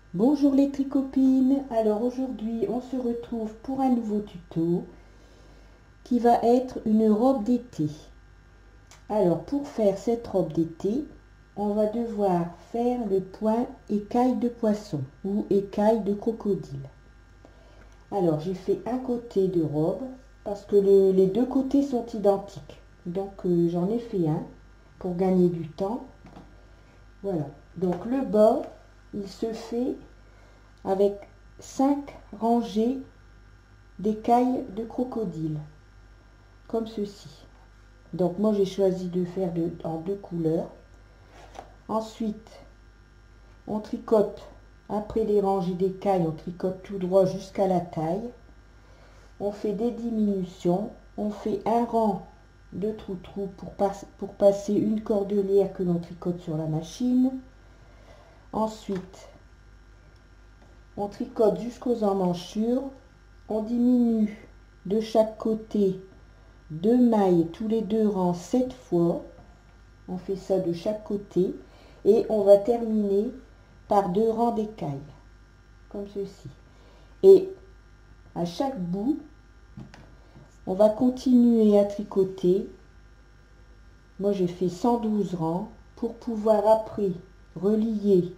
Bonjour les tricopines, alors aujourd'hui on se retrouve pour un nouveau tuto qui va être une robe d'été. Alors pour faire cette robe d'été, on va devoir faire le point écaille de poisson ou écaille de crocodile. Alors j'ai fait un côté de robe parce que les deux côtés sont identiques. Donc j'en ai fait un pour gagner du temps. Voilà, donc le bas il se fait avec 5 rangées d'écailles de crocodile, comme ceci. Donc moi j'ai choisi de faire en deux couleurs. Ensuite, on tricote, après les rangées d'écailles, on tricote tout droit jusqu'à la taille. On fait des diminutions, on fait un rang de trou-trou pour passer une cordelière que l'on tricote sur la machine. Ensuite, on tricote jusqu'aux emmanchures, on diminue de chaque côté 2 mailles tous les deux rangs 7 fois. On fait ça de chaque côté et on va terminer par 2 rangs d'écailles, comme ceci. Et à chaque bout, on va continuer à tricoter. Moi j'ai fait 112 rangs pour pouvoir après relier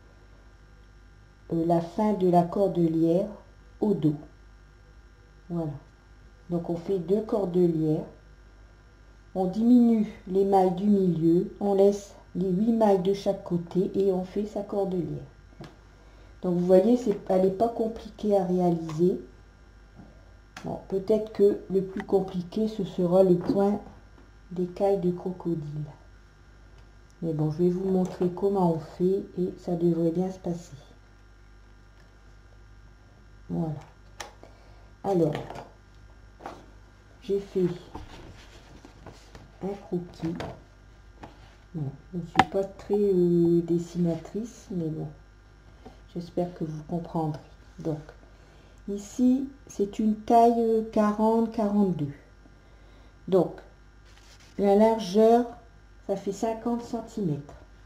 la fin de la cordelière au dos. Voilà. Donc on fait 2 cordelières. On diminue les mailles du milieu, on laisse les 8 mailles de chaque côté et on fait sa cordelière. Donc vous voyez, elle n'est pas compliquée à réaliser. Bon, peut-être que le plus compliqué, ce sera le point d'écaille de crocodile. Mais bon, je vais vous montrer comment on fait et ça devrait bien se passer. Voilà. Alors, j'ai fait un croquis. Bon, je ne suis pas très dessinatrice, mais bon, j'espère que vous comprendrez. Donc, ici, c'est une taille 40-42. Donc, la largeur, ça fait 50 cm.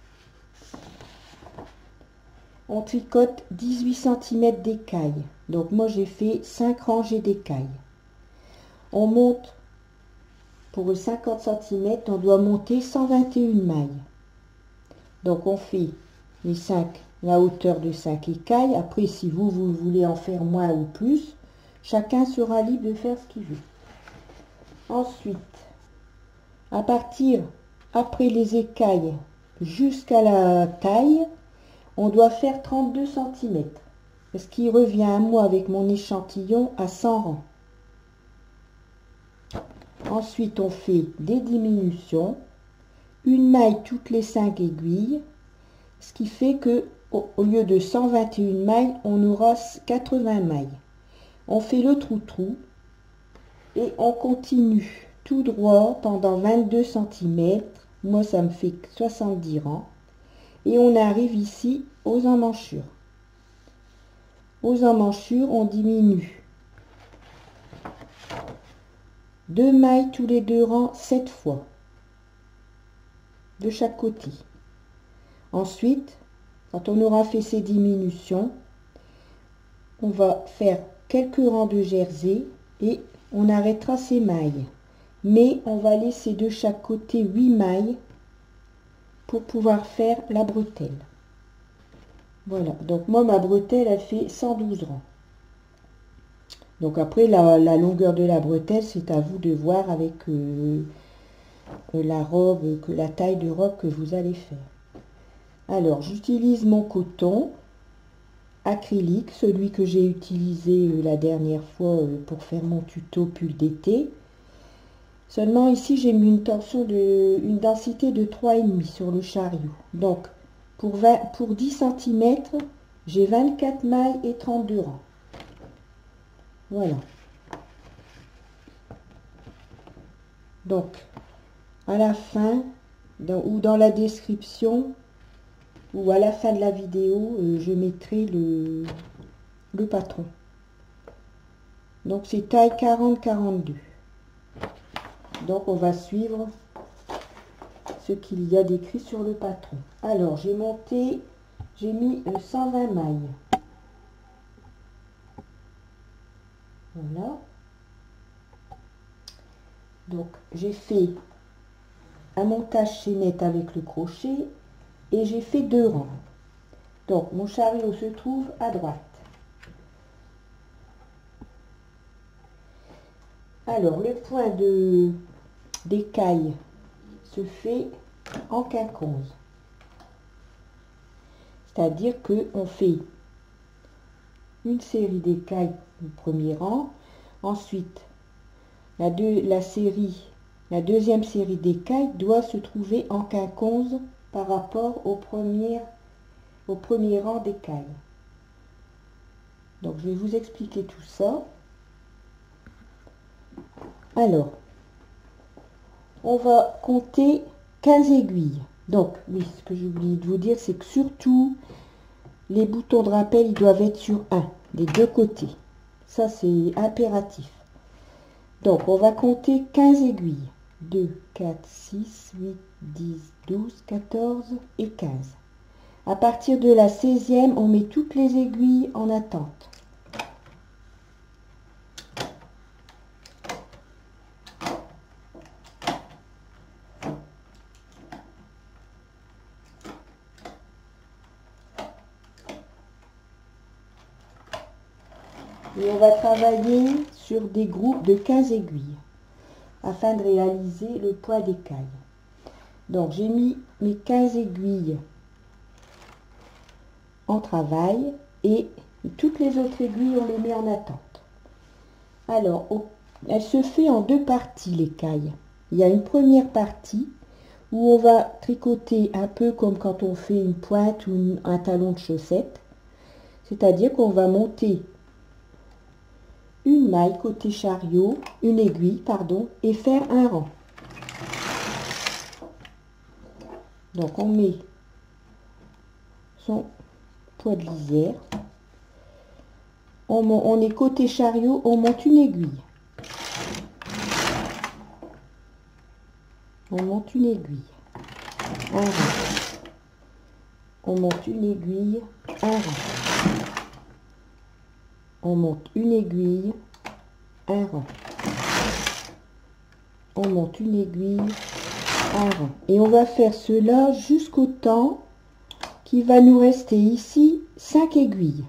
On tricote 18 cm d'écaille. Donc, moi, j'ai fait 5 rangées d'écailles. On monte, pour 50 cm, on doit monter 121 mailles. Donc, on fait les 5, la hauteur de 5 écailles. Après, si vous voulez en faire moins ou plus, chacun sera libre de faire ce qu'il veut. Ensuite, à partir, après les écailles jusqu'à la taille, on doit faire 32 cm. Ce qui revient à moi avec mon échantillon à 100 rangs. Ensuite, on fait des diminutions. Une maille toutes les 5 aiguilles. Ce qui fait que au lieu de 121 mailles, on aura 80 mailles. On fait le trou-trou et on continue tout droit pendant 22 cm. Moi, ça me fait 70 rangs. Et on arrive ici aux emmanchures. Aux emmanchures, on diminue 2 mailles tous les deux rangs 7 fois de chaque côté. Ensuite, quand on aura fait ces diminutions, on va faire quelques rangs de jersey et on arrêtera ces mailles. Mais on va laisser de chaque côté 8 mailles pour pouvoir faire la bretelle. Voilà, donc moi ma bretelle elle fait 112 rangs. Donc après la longueur de la bretelle, c'est à vous de voir avec la robe, la taille de robe que vous allez faire. Alors j'utilise mon coton acrylique, celui que j'ai utilisé la dernière fois pour faire mon tuto pull d'été. Seulement ici j'ai mis une densité de 3,5 sur le chariot. Donc pour 10 cm, j'ai 24 mailles et 32 rangs. Voilà. Donc à la fin, ou dans la description, ou à la fin de la vidéo, je mettrai le patron. Donc c'est taille 40-42. Donc on va suivre ce qu'il y a d'écrit sur le patron. Alors j'ai monté j'ai mis 120 mailles. Voilà. Donc j'ai fait un montage chaînette avec le crochet et j'ai fait 2 rangs. Donc mon chariot se trouve à droite. Alors le point d'écaille se fait en quinconce. C'est-à-dire que on fait une série d'écailles au premier rang, ensuite la deuxième série d'écailles doit se trouver en quinconce par rapport au premier rang d'écailles. Donc je vais vous expliquer tout ça. Alors, on va compter 15 aiguilles. Donc, oui, ce que j'ai oublié de vous dire, c'est que surtout, les boutons de rappel, ils doivent être sur des 2 côtés. Ça, c'est impératif. Donc, on va compter 15 aiguilles. 2, 4, 6, 8, 10, 12, 14 et 15. À partir de la 16e, on met toutes les aiguilles en attente. Et on va travailler sur des groupes de 15 aiguilles afin de réaliser le point d'écaille. Donc j'ai mis mes 15 aiguilles en travail et toutes les autres aiguilles on les met en attente. Alors elle se fait en 2 parties l'écaille. Il y a une première partie où on va tricoter un peu comme quand on fait une pointe ou un talon de chaussette. C'est-à-dire qu'on va monter une maille côté chariot, une aiguille, pardon, et faire un rang. Donc on met son poids de lisière. On est côté chariot, on monte une aiguille. On monte une aiguille. Un rang. On monte une aiguille, un rang. On monte une aiguille, un rang. On monte une aiguille, un rang. Et on va faire cela jusqu'au temps qu'il va nous rester ici 5 aiguilles.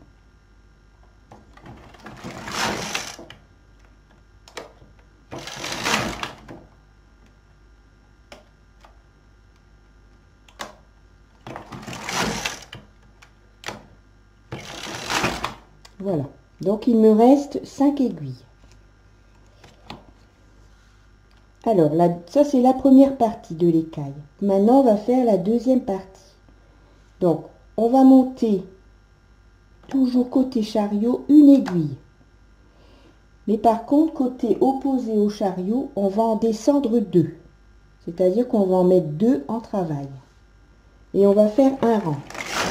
Voilà. Donc il me reste 5 aiguilles. Alors, ça c'est la première partie de l'écaille. Maintenant, on va faire la deuxième partie. Donc, on va monter, toujours côté chariot, une aiguille. Mais par contre, côté opposé au chariot, on va en descendre 2. C'est-à-dire qu'on va en mettre 2 en travail. Et on va faire un rang.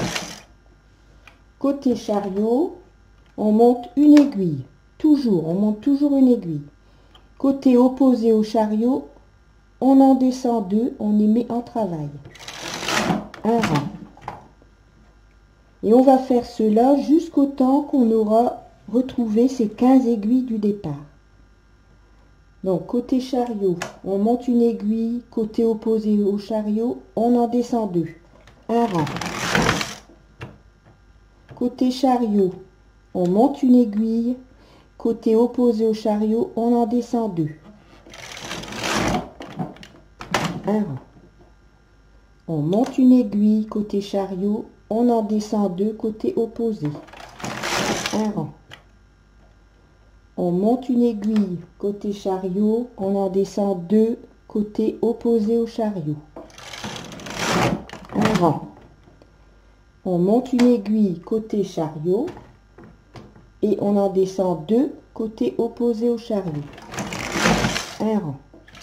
Côté chariot, on monte une aiguille. On monte toujours une aiguille. Côté opposé au chariot, on en descend 2, on y met en travail. Un rang. Et on va faire cela jusqu'au temps qu'on aura retrouvé ces 15 aiguilles du départ. Donc côté chariot, on monte une aiguille, côté opposé au chariot, on en descend 2. Un rang. Côté chariot, on monte une aiguille, côté opposé au chariot, on en descend 2. Un rang. On monte une aiguille, côté chariot, on en descend 2, côté opposé. Un rang. On monte une aiguille, côté chariot, on en descend 2, côté opposé au chariot. Un rang. On monte une aiguille, côté chariot, et on en descend 2, côté opposé au chariot. Un rang.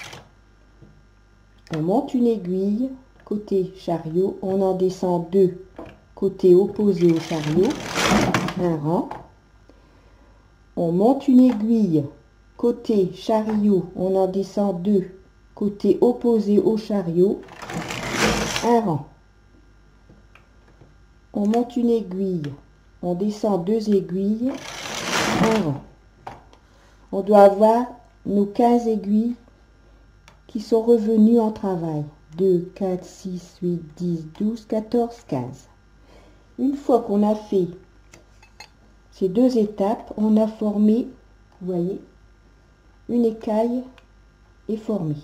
On monte une aiguille, côté chariot, on en descend 2, côté opposé au chariot. Un rang. On monte une aiguille, côté chariot, on en descend 2, côté opposé au chariot. Un rang. on monte une aiguille, on descend 2 aiguilles, un rang. On doit avoir nos 15 aiguilles qui sont revenues en travail. 2, 4, 6, 8, 10, 12, 14, 15. Une fois qu'on a fait ces 2 étapes, on a formé, vous voyez, une écaille est formée.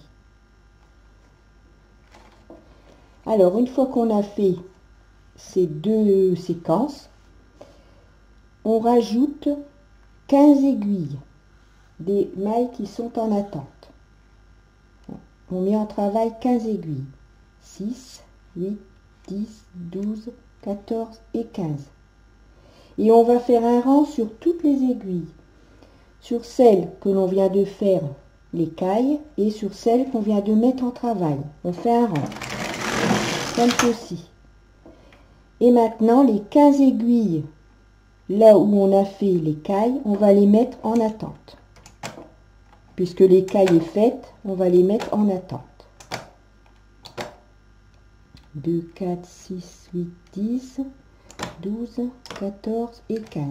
Alors, une fois qu'on a fait ces 2 séquences, on rajoute 15 aiguilles, des mailles qui sont en attente. On met en travail 15 aiguilles. 6, 8, 10, 12, 14 et 15. Et on va faire un rang sur toutes les aiguilles. Sur celles que l'on vient de faire l'écaille et sur celles qu'on vient de mettre en travail. On fait un rang. Comme ceci. Et maintenant, les 15 aiguilles, là où on a fait l'écaille, on va les mettre en attente. Puisque l'écaille est faite, on va les mettre en attente. 2, 4, 6, 8, 10, 12, 14 et 15.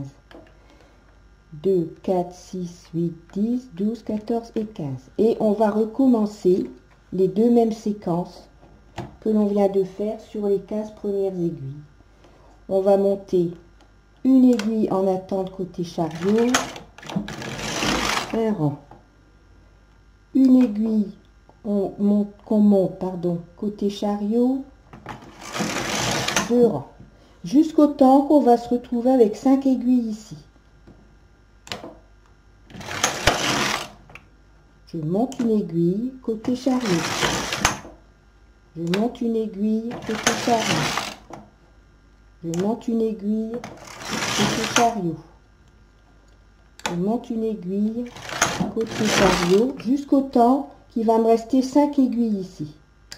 2, 4, 6, 8, 10, 12, 14 et 15. Et on va recommencer les 2 mêmes séquences que l'on vient de faire sur les 15 premières aiguilles. On va monter une aiguille en attente côté chariot, un rang. Une aiguille qu'on monte, côté chariot, 2 rangs. Jusqu'au temps qu'on va se retrouver avec 5 aiguilles ici. Je monte une aiguille côté chariot. Je monte une aiguille côté chariot. Je monte une aiguille côté chariot. Je monte une aiguille côté chariot jusqu'au temps qu'il va me rester 5 aiguilles ici.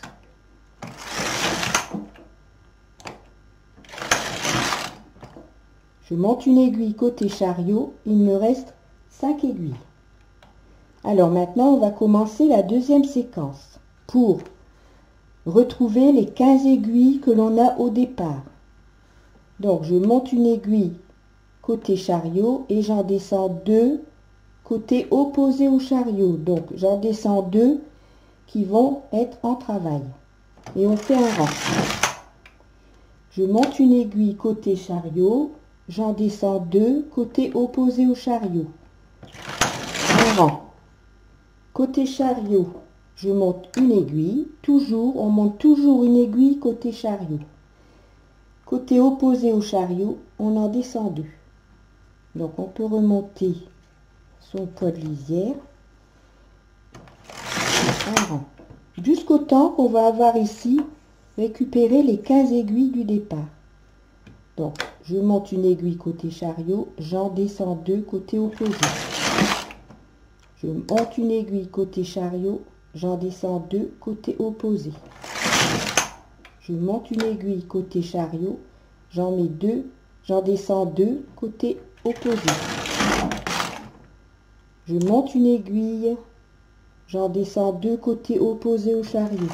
Je monte une aiguille côté chariot, il me reste 5 aiguilles. Alors maintenant, on va commencer la deuxième séquence pour retrouver les 15 aiguilles que l'on a au départ. Donc, je monte une aiguille côté chariot et j'en descends 2 côté opposé au chariot. Donc, j'en descends 2 qui vont être en travail. Et on fait un rang. Je monte une aiguille côté chariot, j'en descends 2 côté opposé au chariot. Un rang. Côté chariot, je monte une aiguille, on monte toujours une aiguille côté chariot. Côté opposé au chariot, on en descend 2. Donc on peut remonter son poids de lisière. Un rang. Jusqu'au temps qu'on va avoir ici récupéré les 15 aiguilles du départ. Donc je monte une aiguille côté chariot, j'en descends 2 côté opposé. Je monte une aiguille côté chariot, j'en descends 2 côté opposé. Je monte une aiguille côté chariot, j'en descends 2 côté opposé. Je monte une aiguille, j'en descends 2 côté opposé au chariot.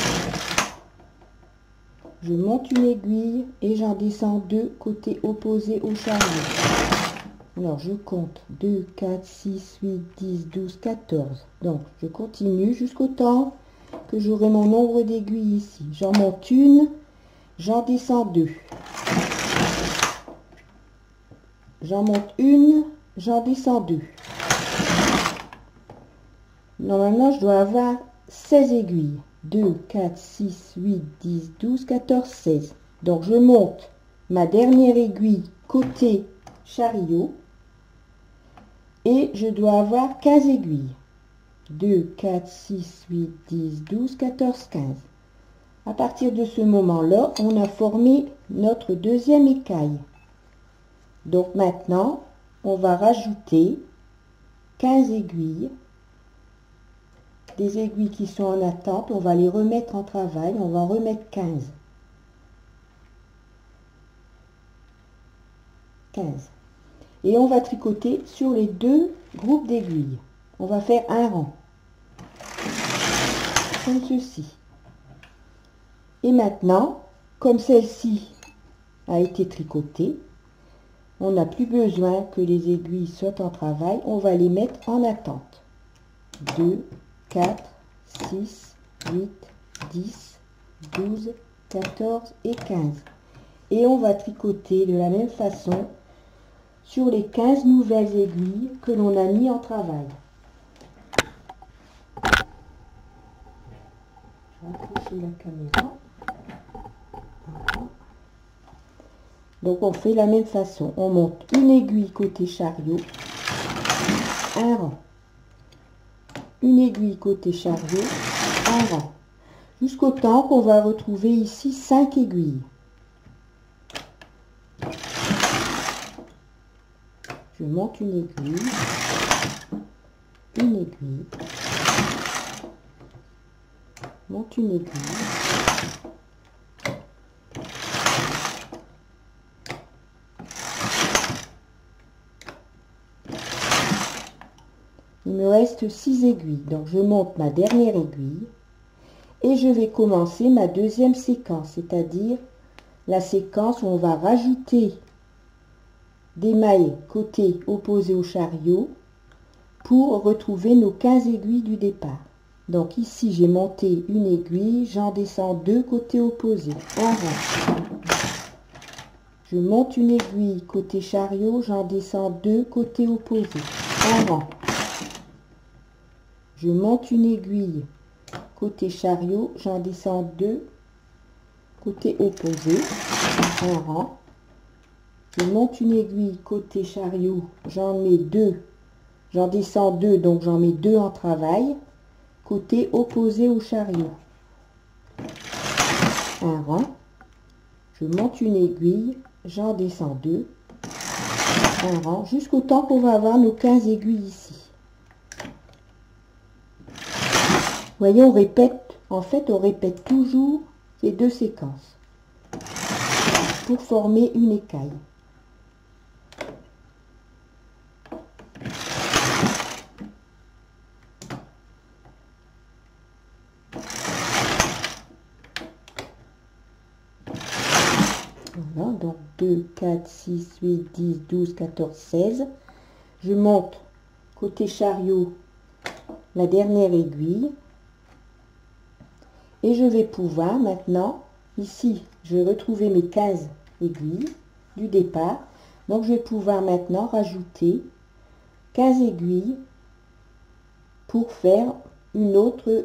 Je monte une aiguille et j'en descends 2 côté opposé au chariot. Alors, je compte 2, 4, 6, 8, 10, 12, 14. Donc, je continue jusqu'au temps que j'aurai mon nombre d'aiguilles ici. J'en monte une, j'en descends 2. J'en monte une, j'en descends 2. Normalement, je dois avoir 16 aiguilles. 2, 4, 6, 8, 10, 12, 14, 16. Donc, je monte ma dernière aiguille côté chariot. Et je dois avoir 15 aiguilles. 2, 4, 6, 8, 10, 12, 14, 15. À partir de ce moment-là, on a formé notre deuxième écaille. Donc maintenant, on va rajouter 15 aiguilles. Des aiguilles qui sont en attente, on va les remettre en travail. On va en remettre 15. 15. Et on va tricoter sur les 2 groupes d'aiguilles. On va faire un rang. Comme ceci. Et maintenant, comme celle-ci a été tricoté. On n'a plus besoin que les aiguilles soient en travail. On va les mettre en attente. 2, 4, 6, 8, 10, 12, 14 et 15. Et on va tricoter de la même façon sur les 15 nouvelles aiguilles que l'on a mis en travail. Je vais approcher la caméra. Voilà. Donc on fait la même façon. On monte une aiguille côté chariot, un rang. Une aiguille côté chariot, un rang. Jusqu'au temps qu'on va retrouver ici 5 aiguilles. Je monte une aiguille, monte une aiguille, il me reste 6 aiguilles, donc je monte ma dernière aiguille et je vais commencer ma deuxième séquence, c'est-à-dire la séquence où on va rajouter des mailles côté opposé au chariot pour retrouver nos 15 aiguilles du départ. Donc ici j'ai monté une aiguille, j'en descends 2 côté opposé, un rang. Je monte une aiguille côté chariot, j'en descends 2 côté opposé, un rang. Je monte une aiguille côté chariot, j'en descends 2 côté opposé, un rang. Je monte une aiguille côté chariot, j'en mets 2, j'en descends 2, donc j'en mets 2 en travail, côté opposé au chariot. Un rang. Je monte une aiguille, j'en descends 2, un rang, jusqu'au temps qu'on va avoir nos 15 aiguilles ici. Vous voyez, on répète, en fait, on répète toujours ces 2 séquences pour former une écaille. Voilà, donc 2, 4, 6, 8, 10, 12, 14, 16. Je monte côté chariot la dernière aiguille. Et je vais pouvoir maintenant, ici, je vais retrouver mes 15 aiguilles du départ. Donc je vais pouvoir maintenant rajouter 15 aiguilles pour faire une autre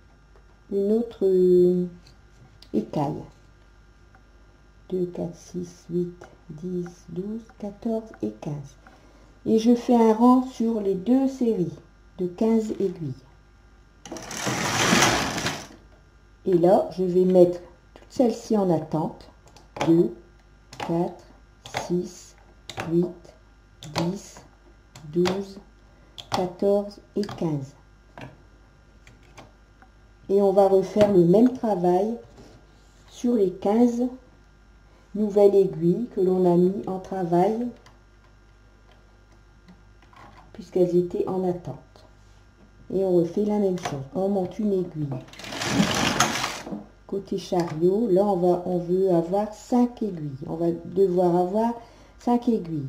écaille. 2, 4, 6, 8, 10, 12, 14 et 15. Et je fais un rang sur les 2 séries de 15 aiguilles. Et là, je vais mettre toutes celles-ci en attente. 2, 4, 6, 8, 10, 12, 14 et 15. Et on va refaire le même travail sur les 15 nouvelles aiguilles que l'on a mis en travail puisqu'elles étaient en attente. Et on refait la même chose. On monte une aiguille côté chariot. Là, on veut avoir 5 aiguilles. On va devoir avoir 5 aiguilles.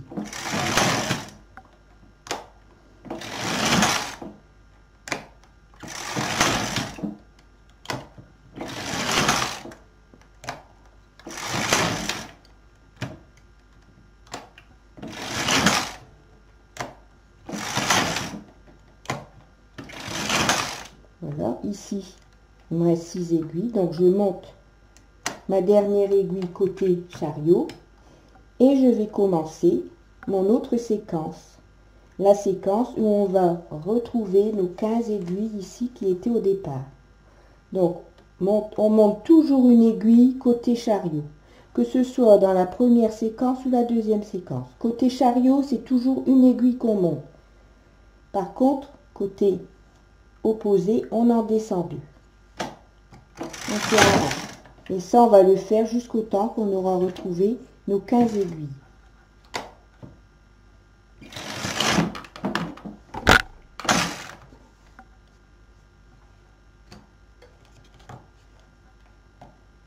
Voilà, ici, il me reste 6 aiguilles. Donc, je monte ma dernière aiguille côté chariot et je vais commencer mon autre séquence. La séquence où on va retrouver nos 15 aiguilles ici qui étaient au départ. Donc, on monte toujours une aiguille côté chariot, que ce soit dans la première séquence ou la deuxième séquence. Côté chariot, c'est toujours une aiguille qu'on monte. Par contre, côté opposé, on en descend 2. On fait un rang. Et ça, on va le faire jusqu'au temps qu'on aura retrouvé nos 15 aiguilles.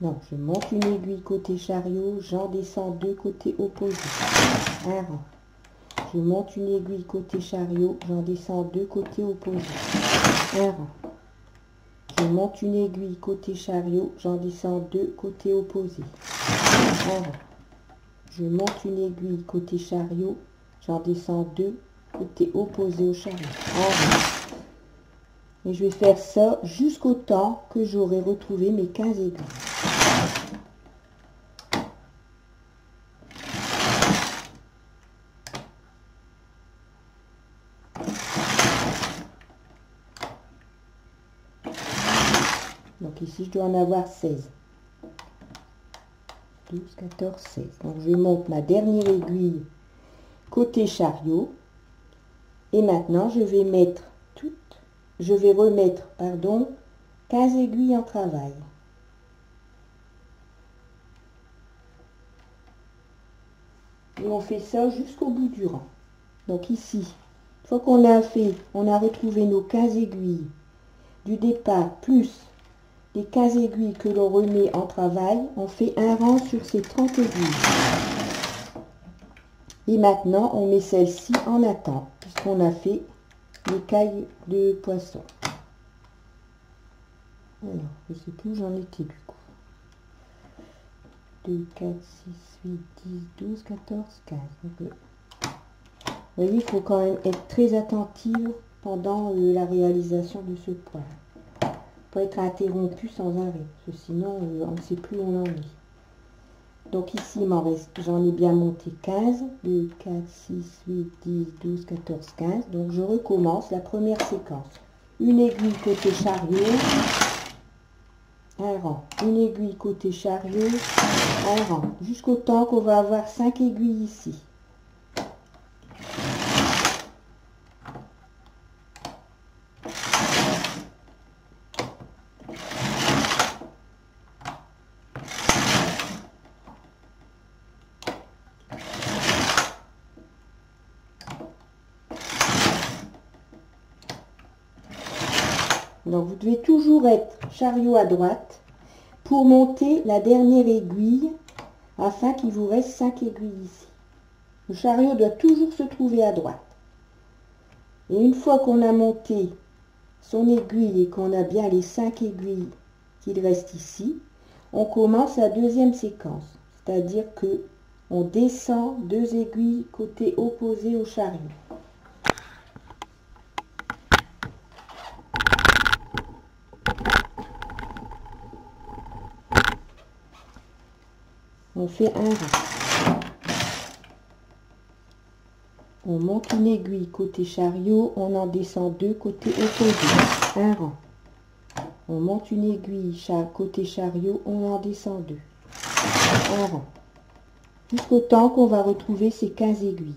Non, je monte une aiguille côté chariot, j'en descends 2 côté opposé. Un rang. Je monte une aiguille côté chariot, j'en descends 2 côté opposé. Un rang. Je monte une aiguille côté chariot, j'en descends 2 côté opposé. Un rang. Je monte une aiguille côté chariot, j'en descends 2 côté opposé au chariot. Un rang. Et je vais faire ça jusqu'au temps que j'aurai retrouvé mes 15 aiguilles. Donc ici, je dois en avoir 16. 12, 14, 16. Donc je monte ma dernière aiguille côté chariot. Et maintenant, je vais remettre, 15 aiguilles en travail. Et on fait ça jusqu'au bout du rang. Donc ici, une fois qu'on a retrouvé nos 15 aiguilles du départ, plus les 15 aiguilles que l'on remet en travail, on fait un rang sur ces 30 aiguilles. Et maintenant, on met celle-ci en attente, puisqu'on a fait l'écaille de poisson. Alors, je ne sais plus où j'en étais du coup. 2, 4, 6, 8, 10, 12, 14, 15. Donc, vous voyez, il faut quand même être très attentive pendant la réalisation de ce poil. Pas être interrompu sans arrêt, parce que sinon on ne sait plus où on en est. Donc ici il m'en reste, j'en ai bien monté 15, 2, 4, 6, 8, 10, 12, 14, 15. Donc je recommence la première séquence. Une aiguille côté chariot, un rang. Une aiguille côté chariot, un rang. Jusqu'au temps qu'on va avoir 5 aiguilles ici. Donc vous devez toujours être chariot à droite pour monter la dernière aiguille afin qu'il vous reste 5 aiguilles ici. Le chariot doit toujours se trouver à droite. Et une fois qu'on a monté son aiguille et qu'on a bien les 5 aiguilles qu'il reste ici, on commence la deuxième séquence. C'est-à-dire que on descend 2 aiguilles côté opposé au chariot. On fait un rang. On monte une aiguille côté chariot, on en descend 2 côté opposé. Un rang. On monte une aiguille côté chariot, on en descend 2. Un rang. Jusqu'au temps qu'on va retrouver ces 15 aiguilles.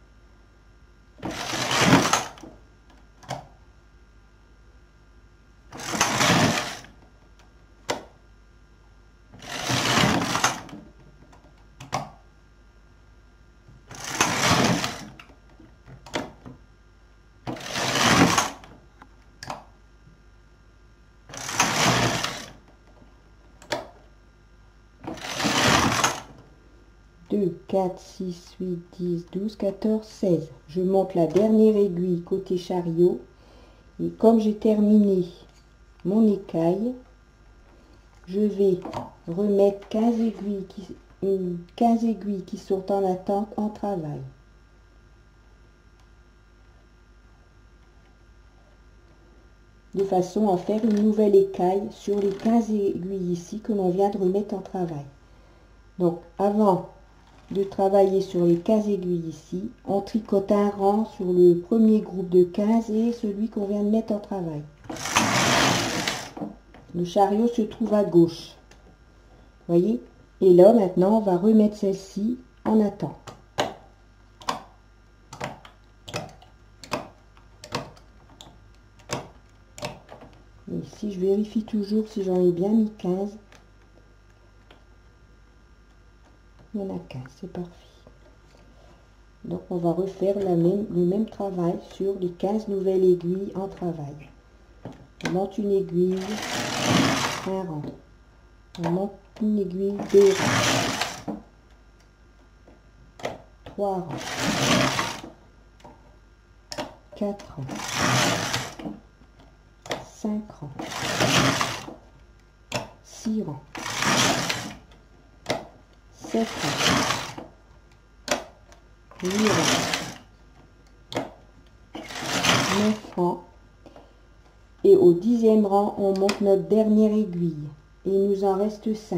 Deux, 4, 6, 8, 10, 12, 14, 16. Je monte la dernière aiguille côté chariot. Et comme j'ai terminé mon écaille, je vais remettre 15 aiguilles qui sont en attente en travail. De façon à faire une nouvelle écaille sur les 15 aiguilles ici que l'on vient de remettre en travail. Donc avant de travailler sur les 15 aiguilles ici, on tricote un rang sur le premier groupe de 15 et celui qu'on vient de mettre en travail. Le chariot se trouve à gauche. Voyez? Et là maintenant on va remettre celle-ci en attente. Et ici je vérifie toujours si j'en ai bien mis 15. Il n'y en a 15, c'est parfait. Donc on va refaire le même travail sur les 15 nouvelles aiguilles en travail. On monte une aiguille, un rang. On monte une aiguille, 2 rangs, 3 rangs, 4 rangs, 5 rangs, 6 rangs, 7 rangs, 8 rangs, 9 rangs. Et au 10e rang, on monte notre dernière aiguille. Et il nous en reste 5.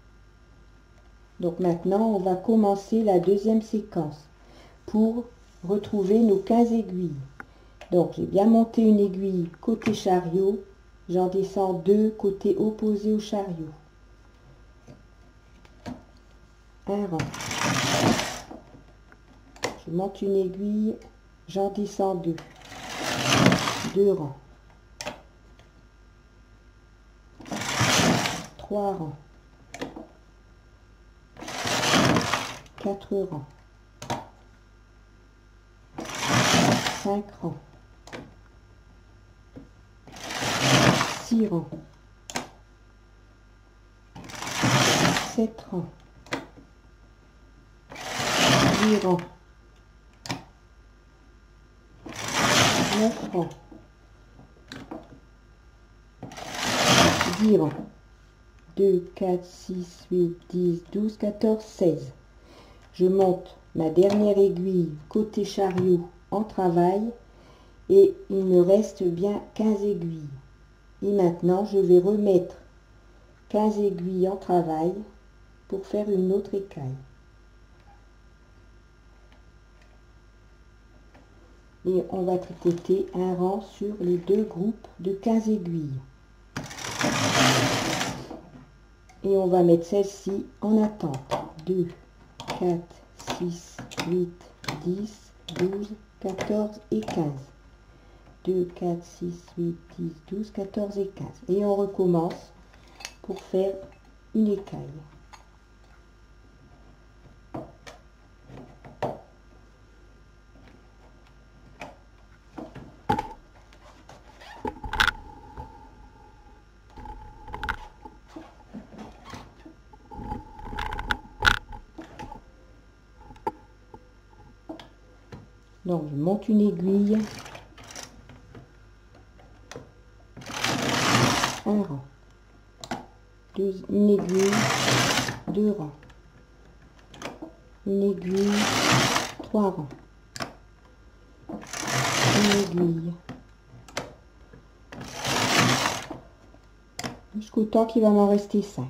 Donc maintenant, on va commencer la deuxième séquence pour retrouver nos 15 aiguilles. Donc j'ai bien monté une aiguille côté chariot, j'en descends 2 côté opposé au chariot. Un rang. Je monte une aiguille, j'en descends 2. 2 rangs. 3 rangs. 4 rangs. 5 rangs. 6 rangs. 7 rangs. 8 rangs. 9 rangs. 10 rangs. 2, 4, 6, 8, 10, 12, 14, 16. Je monte ma dernière aiguille côté chariot en travail et il me reste bien 15 aiguilles. Et maintenant, je vais remettre 15 aiguilles en travail pour faire une autre écaille. Et on va tricoter un rang sur les deux groupes de 15 aiguilles. Et on va mettre celle-ci en attente. 2, 4, 6, 8, 10, 12, 14 et 15. 2, 4, 6, 8, 10, 12, 14 et 15. Et on recommence pour faire une écaille. Donc je monte une aiguille, un rang, une aiguille, 2 rangs, une aiguille, 3 rangs, une aiguille, jusqu'au temps qu'il va m'en rester 5.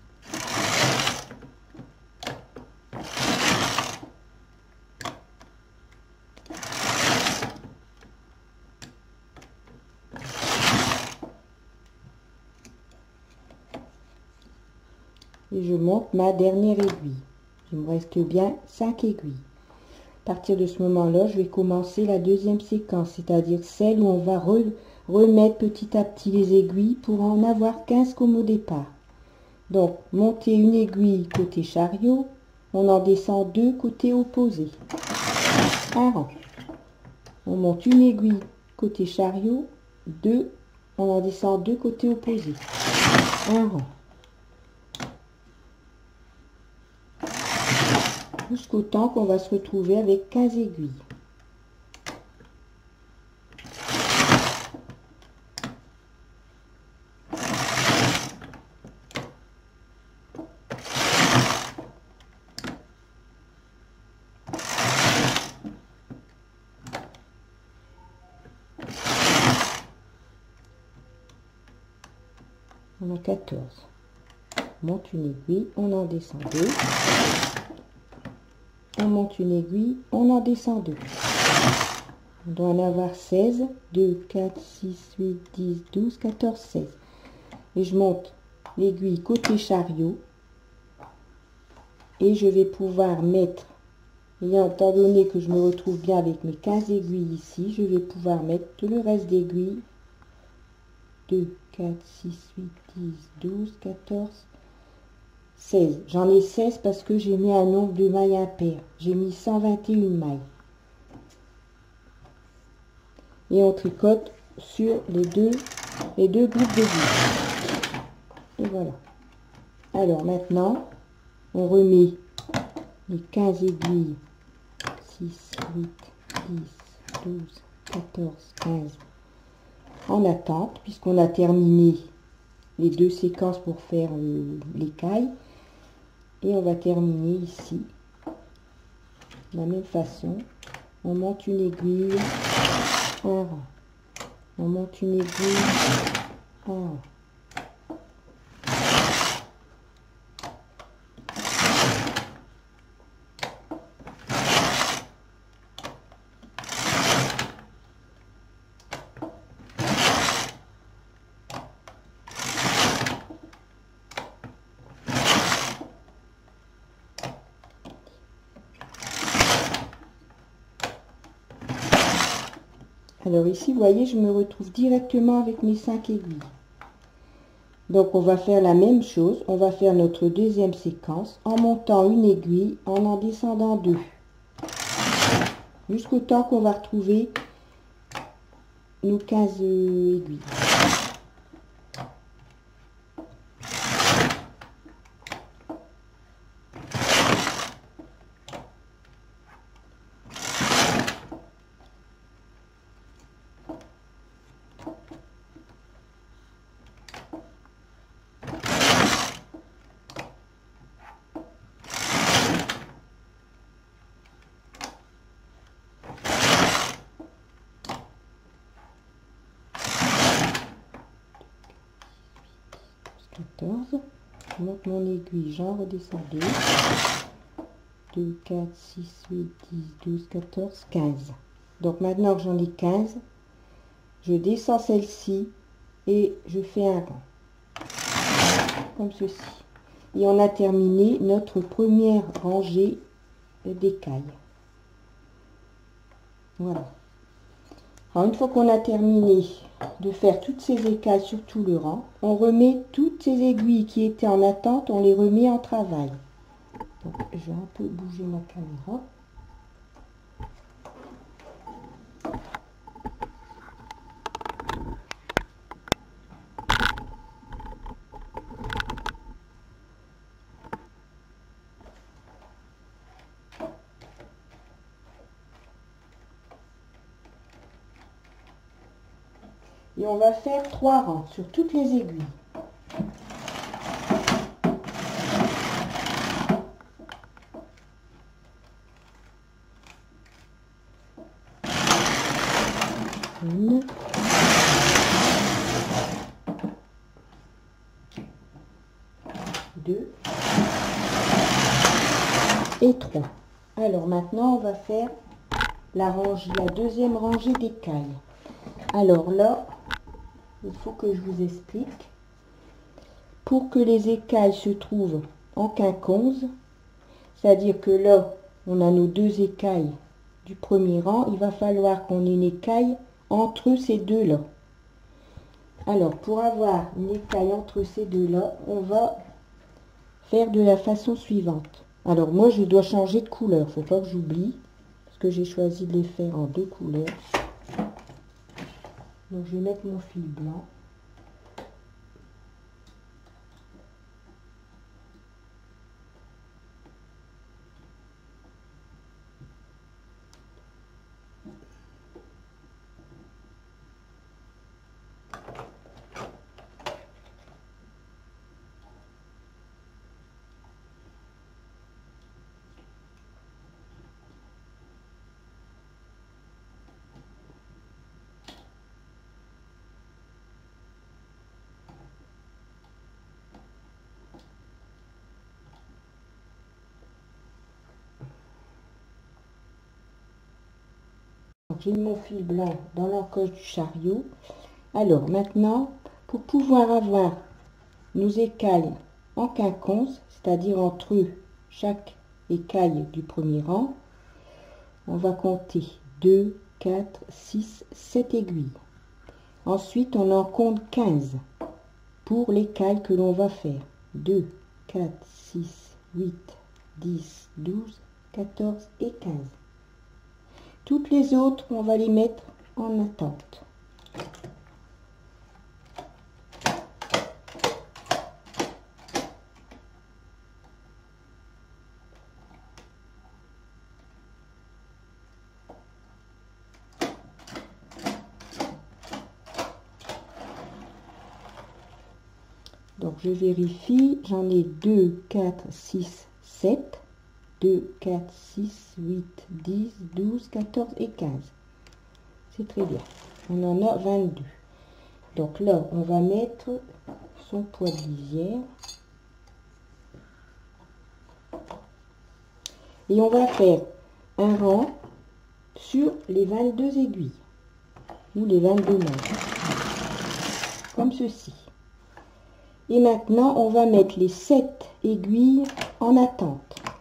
Et je monte ma dernière aiguille. Il me reste bien 5 aiguilles. À partir de ce moment-là, je vais commencer la deuxième séquence, c'est-à-dire celle où on va remettre petit à petit les aiguilles pour en avoir 15 comme au départ. Donc, monter une aiguille côté chariot, on en descend 2 côté opposé. Un rang. On monte une aiguille côté chariot, 2, on en descend 2 côté opposé. Un rang. Jusqu'au temps qu'on va se retrouver avec 15 aiguilles. On a 14. On monte une aiguille, on en descend 2. On monte une aiguille, on en descend 2. On doit en avoir 16. 2, 4, 6, 8, 10, 12, 14, 16. Et je monte l'aiguille côté chariot. Et je vais pouvoir mettre, étant donné que je me retrouve bien avec mes 15 aiguilles ici, je vais pouvoir mettre tout le reste d'aiguilles. 2, 4, 6, 8, 10, 12, 14, 16. J'en ai 16 parce que j'ai mis un nombre de mailles impair. J'ai mis 121 mailles. Et on tricote sur les deux groupes d'aiguilles. Et voilà. Alors maintenant, on remet les 15 aiguilles, 6, 8, 10, 12, 14, 15, en attente, puisqu'on a terminé les deux séquences pour faire l'écaille. Et on va terminer ici, de la même façon. On monte une aiguille, un rang. On monte une aiguille, un rang. Alors ici, vous voyez, je me retrouve directement avec mes 5 aiguilles. Donc on va faire la même chose. On va faire notre deuxième séquence en montant une aiguille, en descendant 2. Jusqu'au temps qu'on va retrouver nos 15 aiguilles. Je monte mon aiguille, j'en redescends 2, 2, 4, 6, 8, 10, 12, 14, 15. Donc maintenant que j'en ai 15, je descends celle-ci et je fais un rang, comme ceci. Et on a terminé notre première rangée d'écailles. Voilà. Alors une fois qu'on a terminé de faire toutes ces écailles sur tout le rang, on remet toutes ces aiguilles qui étaient en attente, on les remet en travail. Donc je vais un peu bouger ma caméra. Et on va faire 3 rangs sur toutes les aiguilles. Une, deux et 3. Alors maintenant on va faire la deuxième rangée d'écailles. Alors là, il faut que je vous explique. Pour que les écailles se trouvent en quinconce, c'est-à-dire que là, on a nos 2 écailles du premier rang, il va falloir qu'on ait une écaille entre ces deux-là. Alors, pour avoir une écaille entre ces deux-là, on va faire de la façon suivante. Alors, moi, je dois changer de couleur. Il ne faut pas que j'oublie, parce que j'ai choisi de les faire en 2 couleurs. Donc, je vais mettre mon fil blanc. J'ai mon fil blanc dans l'encoche du chariot. Alors maintenant, pour pouvoir avoir nos écailles en quinconce, c'est-à-dire entre eux, chaque écaille du premier rang, on va compter 2, 4, 6, 7 aiguilles. Ensuite, on en compte 15 pour l'écaille que l'on va faire. 2, 4, 6, 8, 10, 12, 14 et 15. Toutes les autres, on va les mettre en attente. Donc je vérifie, j'en ai 2, 4, 6, 7. 2, 4, 6, 8, 10, 12, 14 et 15. C'est très bien. On en a 22. Donc là, on va mettre son poids de lisière. Et on va faire un rang sur les 22 aiguilles. Ou les 22 manches. Comme ceci. Et maintenant, on va mettre les 7 aiguilles en attente.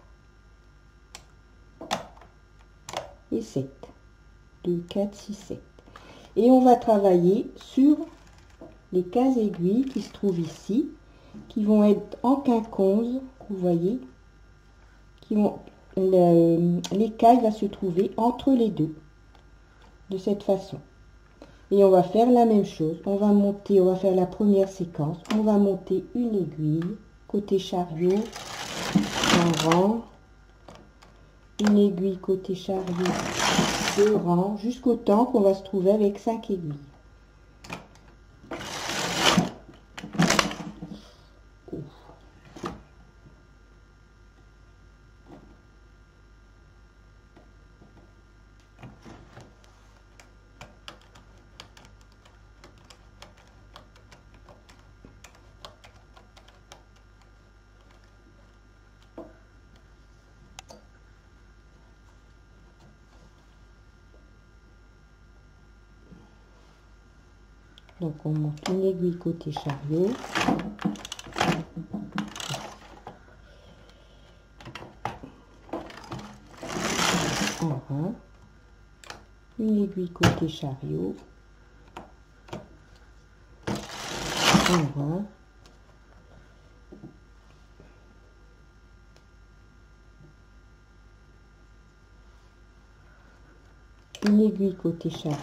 Et 7. 2, 4, 6, 7. Et on va travailler sur les 15 aiguilles qui se trouvent ici, qui vont être en quinconce, vous voyez, qui vont, l'écaille va se trouver entre les deux, de cette façon. Et on va faire la même chose, on va monter, on va faire la première séquence, on va monter une aiguille, côté chariot, un rang, une aiguille côté chariot, 2 rangs, jusqu'au temps qu'on va se trouver avec 5 aiguilles. Donc on monte une aiguille côté chariot. Un rang. Une aiguille côté chariot. Un rang. Une aiguille côté chariot.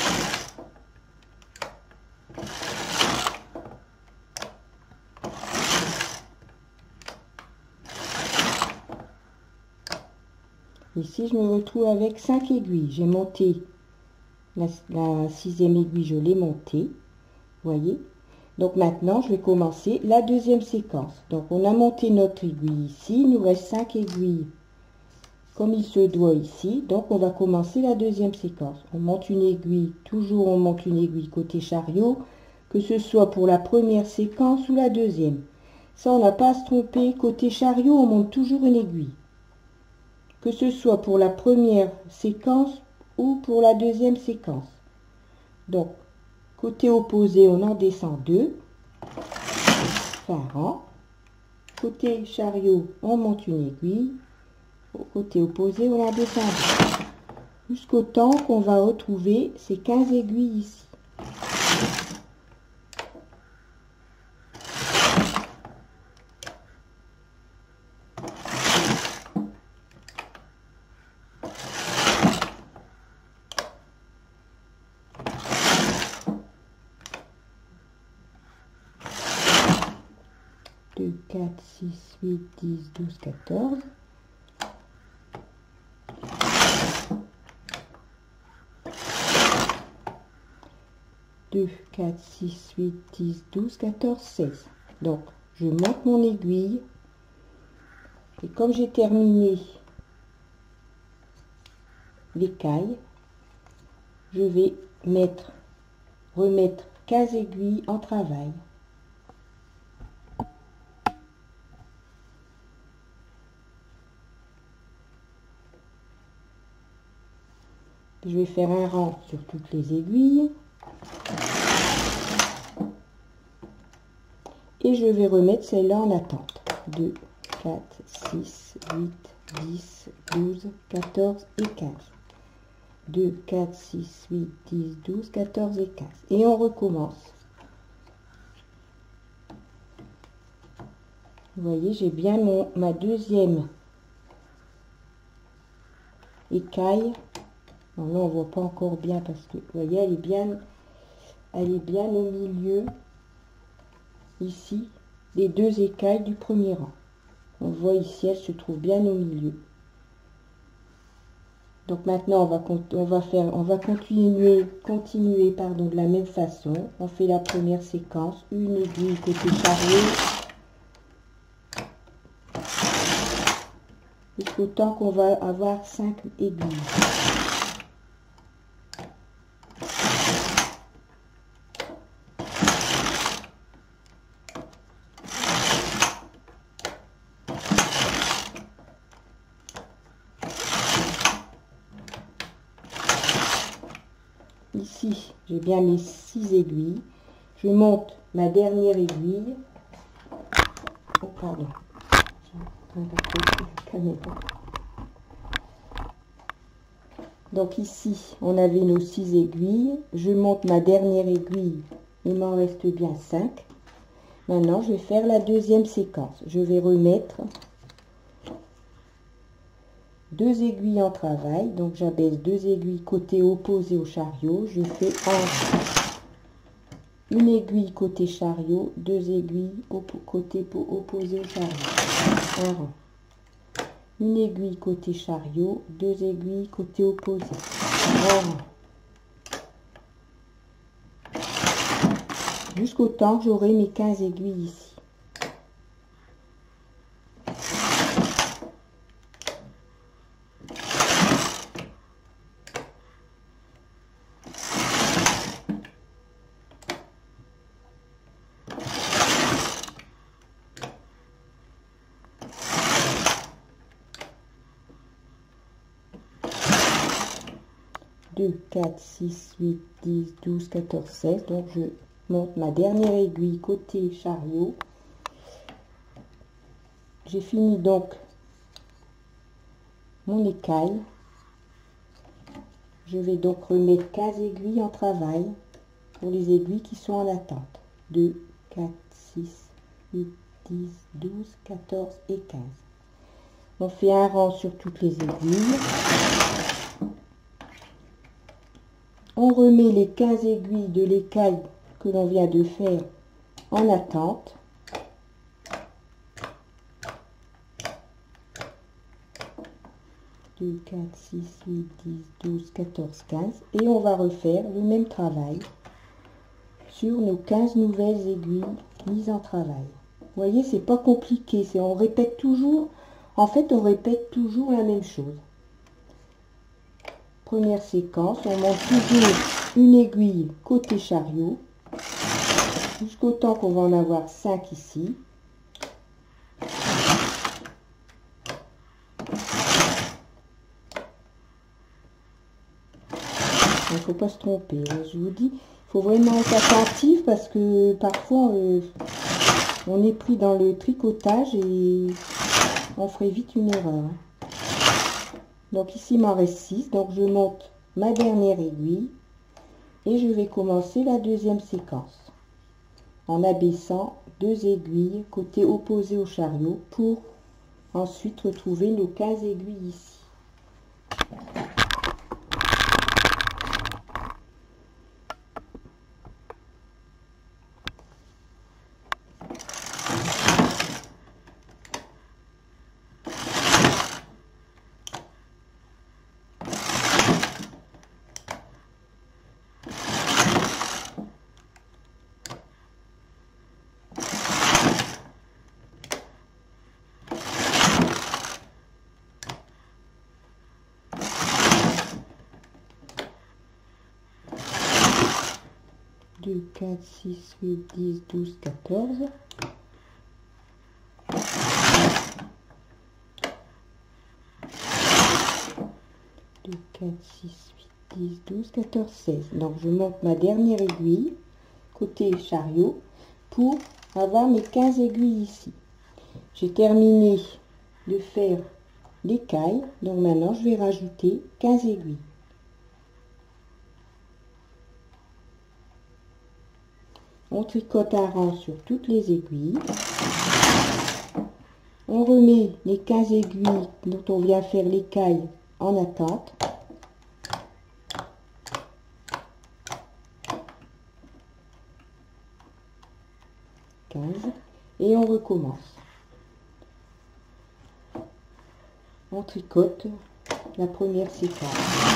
Ici, je me retrouve avec 5 aiguilles. J'ai monté la 6e aiguille, je l'ai montée. Voyez. Donc maintenant, je vais commencer la deuxième séquence. Donc on a monté notre aiguille ici. Il nous reste 5 aiguilles comme il se doit ici. Donc on va commencer la deuxième séquence. On monte une aiguille, toujours on monte une aiguille côté chariot, que ce soit pour la première séquence ou la deuxième. Ça, on n'a pas à se tromper. Côté chariot, on monte toujours une aiguille. Que ce soit pour la première séquence ou pour la deuxième séquence. Donc, côté opposé, on en descend 2. Fin rang. Côté chariot, on monte une aiguille. Au côté opposé, on en descend 2. Jusqu'au temps qu'on va retrouver ces 15 aiguilles ici. Deux, 4, 6, 8, 10, 12, 14. 2, 4, 6, 8, 10, 12, 14, 16. Donc, je monte mon aiguille. Et comme j'ai terminé l'écaille, je vais remettre 15 aiguilles en travail. Je vais faire un rang sur toutes les aiguilles. Et je vais remettre celle-là en attente. 2, 4, 6, 8, 10, 12, 14 et 15. 2, 4, 6, 8, 10, 12, 14 et 15. Et on recommence. Vous voyez, j'ai bien ma deuxième écaille. Alors là, on voit pas encore bien parce que, vous voyez, elle est bien au milieu, ici, des 2 écailles du premier rang. On voit ici, elle se trouve bien au milieu. Donc maintenant on va continuer pardon, de la même façon. On fait la première séquence, une aiguille côté chariot jusqu'au temps qu'on va avoir 5 aiguilles. Ici, j'ai bien mes 6 aiguilles. Je monte ma dernière aiguille. Oh, pardon. Donc ici, on avait nos 6 aiguilles. Je monte ma dernière aiguille. Il m'en reste bien 5. Maintenant, je vais faire la deuxième séquence. Je vais remettre 2 aiguilles en travail, donc j'abaisse 2 aiguilles côté opposé au chariot, je fais une aiguille côté chariot, 2 aiguilles côté opposé au chariot, un rang, une aiguille côté chariot, 2 aiguilles côté opposé, un rang, jusqu'au temps que j'aurai mes 15 aiguilles ici. 2, 4, 6, 8, 10, 12, 14, 16. Donc je monte ma dernière aiguille côté chariot. J'ai fini donc mon écaille. Je vais donc remettre 15 aiguilles en travail pour les aiguilles qui sont en attente. 2, 4, 6, 8, 10, 12, 14 et 15. On fait un rang sur toutes les aiguilles. On remet les 15 aiguilles de l'écaille que l'on vient de faire en attente. « 2, 4, 6, 8, 10, 12, 14, 15. Et on va refaire le même travail sur nos 15 nouvelles aiguilles mises en travail. Vous voyez, c'est pas compliqué. On répète toujours, en fait, on répète toujours la même chose. Première séquence, on monte toujours une aiguille côté chariot jusqu'au temps qu'on va en avoir 5 ici. Il ne faut pas se tromper, hein. Je vous dis, il faut vraiment être attentif parce que parfois on est pris dans le tricotage et on ferait vite une erreur. Donc ici il m'en reste 6, donc je monte ma dernière aiguille et je vais commencer la deuxième séquence en abaissant 2 aiguilles côté opposé au chariot pour ensuite retrouver nos 15 aiguilles ici. Deux, 4, 6, 8, 10, 12, 14. 2, 4, 6, 8, 10, 12, 14, 16. Donc je monte ma dernière aiguille côté chariot pour avoir mes 15 aiguilles ici. J'ai terminé de faire l'écaille, donc maintenant je vais rajouter 15 aiguilles. On tricote un rang sur toutes les aiguilles. On remet les 15 aiguilles dont on vient faire l'écaille en attente. Et on recommence. On tricote la première séquence.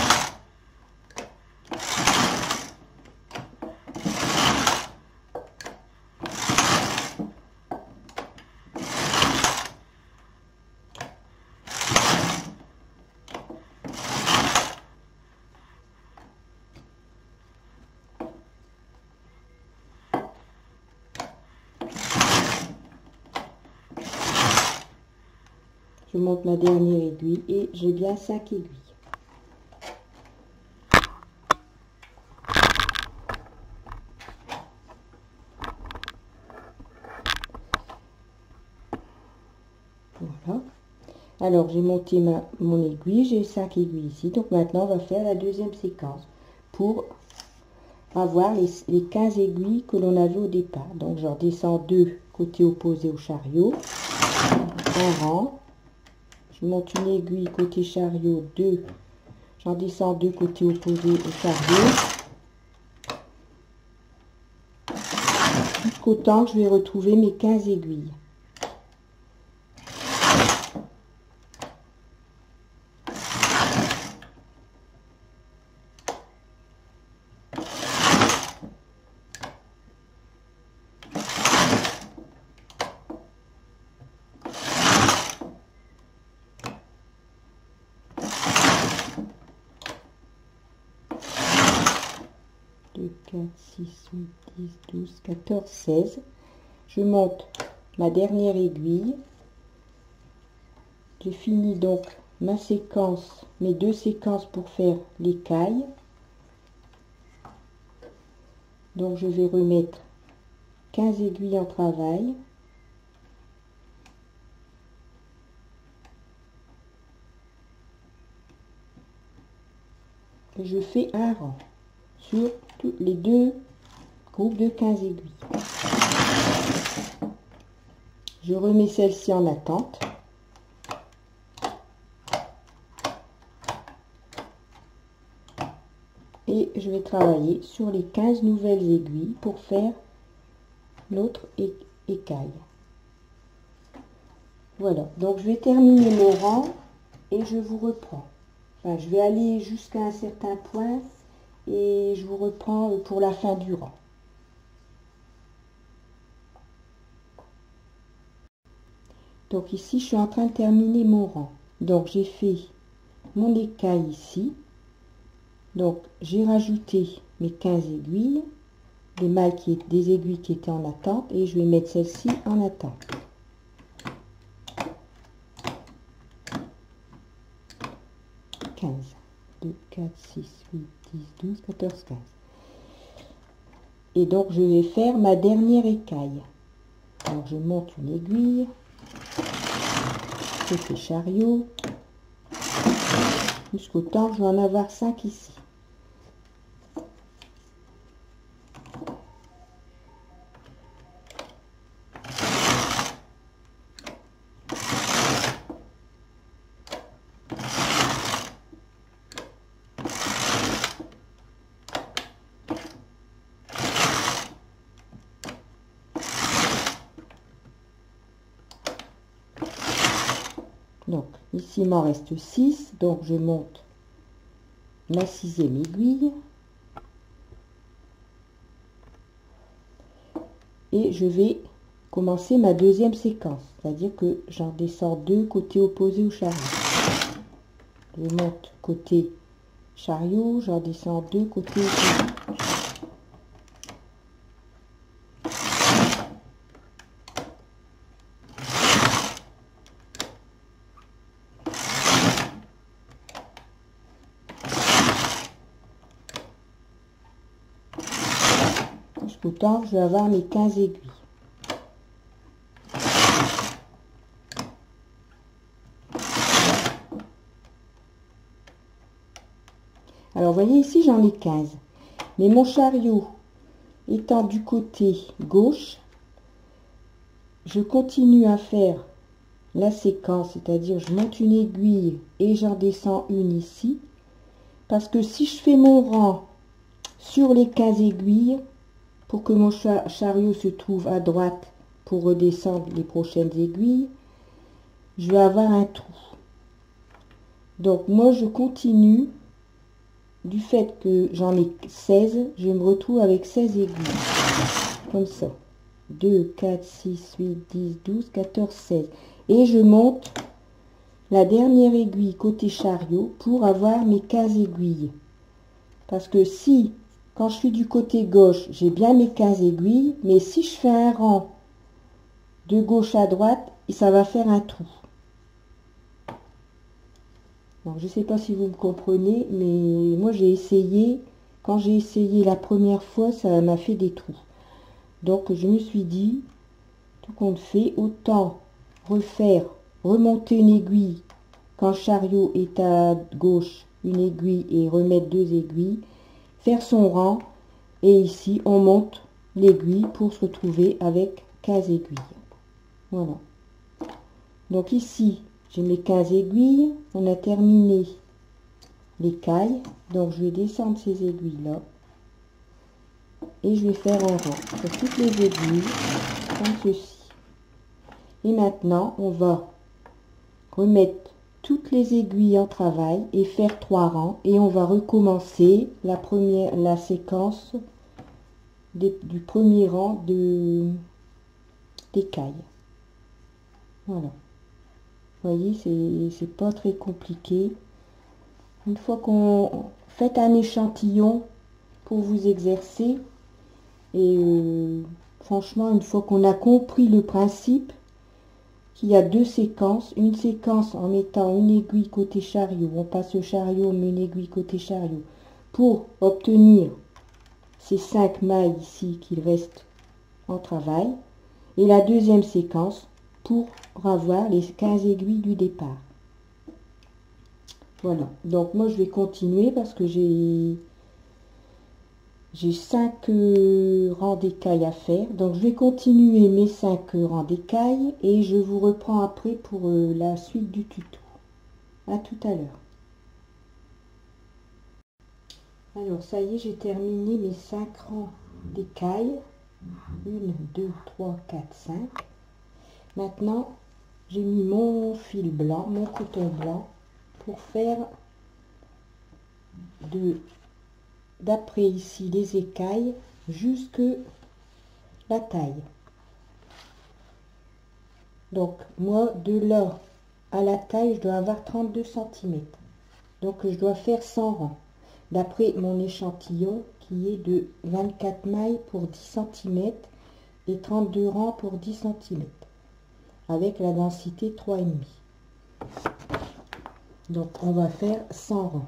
Je monte ma dernière aiguille et j'ai bien 5 aiguilles. Voilà. Alors j'ai monté mon aiguille, j'ai 5 aiguilles ici. Donc maintenant on va faire la deuxième séquence pour avoir les 15 aiguilles que l'on avait au départ. Donc je redescends 2 côté opposé au chariot, un rang. Je monte une aiguille côté chariot, 2, j'en descends 2 côté opposé au chariot, jusqu'au temps que je vais retrouver mes 15 aiguilles. Deux, 4, 6, 8, 10, 12, 14, 16. Je monte ma dernière aiguille. J'ai fini donc ma séquence, mes 2 séquences pour faire l'écaille. Donc je vais remettre 15 aiguilles en travail. Et je fais un rang sur tous les 2 groupes de 15 aiguilles. Je remets celle-ci en attente. Et je vais travailler sur les 15 nouvelles aiguilles pour faire l'autre écaille. Voilà, donc je vais terminer mon rang et je vous reprends. Enfin, je vais aller jusqu'à un certain point et je vous reprends pour la fin du rang. Donc ici, je suis en train de terminer mon rang. Donc j'ai fait mon écaille ici. Donc j'ai rajouté mes 15 aiguilles, des aiguilles qui étaient en attente, et je vais mettre celle-ci en attente. « 15, 2, 4, 6, 8, 10, 12, 14, 15. Et donc je vais faire ma dernière écaille. Alors je monte une aiguille, je fais chariot, jusqu'au temps que je vais en avoir 5 ici. Donc ici il m'en reste 6, donc je monte ma 6e aiguille et je vais commencer ma deuxième séquence, c'est-à-dire que j'en descends 2 côté opposé au chariot. Je monte côté chariot, j'en descends 2 côté opposé. Jusqu'au temps, je vais avoir mes 15 aiguilles. Alors, vous voyez ici, j'en ai 15. Mais mon chariot étant du côté gauche, je continue à faire la séquence, c'est-à-dire je monte une aiguille et j'en descends une ici. Parce que si je fais mon rang sur les 15 aiguilles, pour que mon chariot se trouve à droite pour redescendre les prochaines aiguilles, je vais avoir un trou. Donc moi je continue. Du fait que j'en ai 16, je me retrouve avec 16 aiguilles. Comme ça. 2, 4, 6, 8, 10, 12, 14, 16. Et je monte la dernière aiguille côté chariot pour avoir mes 15 aiguilles. Parce que si, quand je suis du côté gauche, j'ai bien mes 15 aiguilles, mais si je fais un rang de gauche à droite, ça va faire un trou. Donc, je ne sais pas si vous me comprenez, mais moi j'ai essayé. Quand j'ai essayé la première fois, ça m'a fait des trous. Donc je me suis dit, tout compte fait, autant remonter une aiguille quand le chariot est à gauche, une aiguille, et remettre 2 aiguilles, faire son rang, et ici on monte l'aiguille pour se retrouver avec 15 aiguilles. Voilà. Donc ici, j'ai mes 15 aiguilles, on a terminé l'écaille, donc je vais descendre ces aiguilles là et je vais faire un rang sur toutes les aiguilles comme ceci. Et maintenant on va remettre toutes les aiguilles en travail et faire 3 rangs, et on va recommencer la séquence du premier rang d'écaille. Voilà, vous voyez, c'est pas très compliqué. Une fois qu'on fait un échantillon pour vous exercer, et franchement, une fois qu'on a compris le principe, qu'il y a 2 séquences, une séquence en mettant une aiguille côté chariot, on passe le chariot, on met une aiguille côté chariot, pour obtenir ces 5 mailles ici qu'il reste en travail, et la deuxième séquence pour avoir les 15 aiguilles du départ. Voilà, donc moi je vais continuer parce que j'ai 5 rangs d'écailles à faire. Donc je vais continuer mes 5 rangs d'écailles et je vous reprends après pour la suite du tuto. À tout à l'heure. Alors ça y est, j'ai terminé mes 5 rangs d'écailles. 1, 2, 3, 4, 5. Maintenant, j'ai mis mon fil blanc, mon coton blanc, pour faire d'après ici les écailles jusque la taille. Donc moi de là à la taille, je dois avoir 32 cm. Donc je dois faire 100 rangs d'après mon échantillon qui est de 24 mailles pour 10 cm et 32 rangs pour 10 cm avec la densité 3,5. Donc on va faire 100 rangs.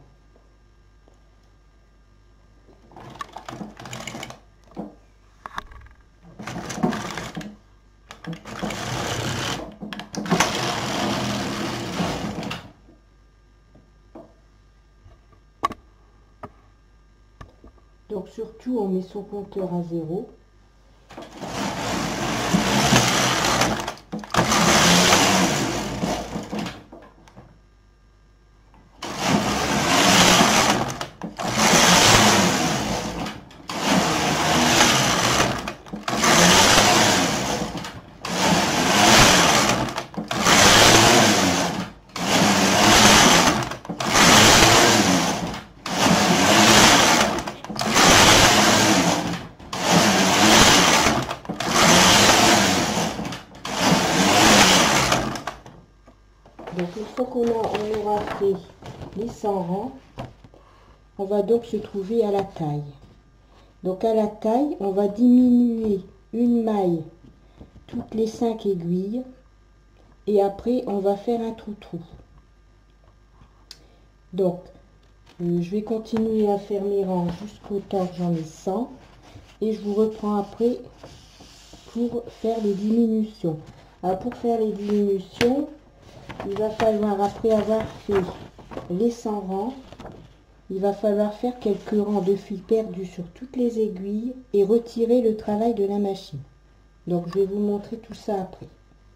Donc surtout on met son compteur à 0. Donc une fois qu'on aura fait les 100 rangs, on va donc se trouver à la taille. Donc à la taille, on va diminuer une maille toutes les 5 aiguilles et après on va faire un trou-trou. Donc je vais continuer à faire mes rangs jusqu'au temps que j'en ai 100 et je vous reprends après pour faire les diminutions. Alors pour faire les diminutions, il va falloir, après avoir fait les 100 rangs, il va falloir faire quelques rangs de fil perdu sur toutes les aiguilles et retirer le travail de la machine. Donc je vais vous montrer tout ça après.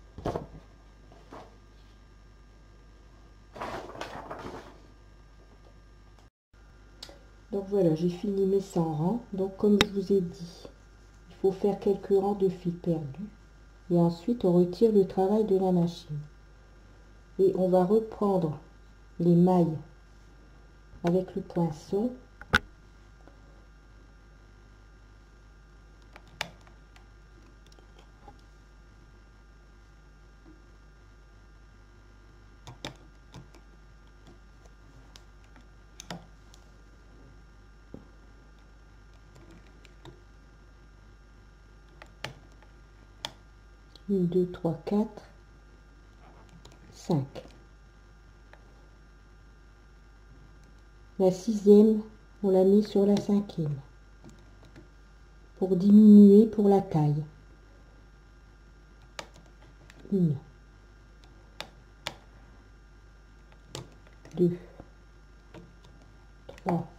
Donc voilà, j'ai fini mes 100 rangs. Donc comme je vous ai dit, il faut faire quelques rangs de fil perdu et ensuite on retire le travail de la machine. Et on va reprendre les mailles avec le poinçon. Une, deux, trois, quatre, 5. La sixième, on l'a mis sur la cinquième pour diminuer pour la taille. 1, 2, 3,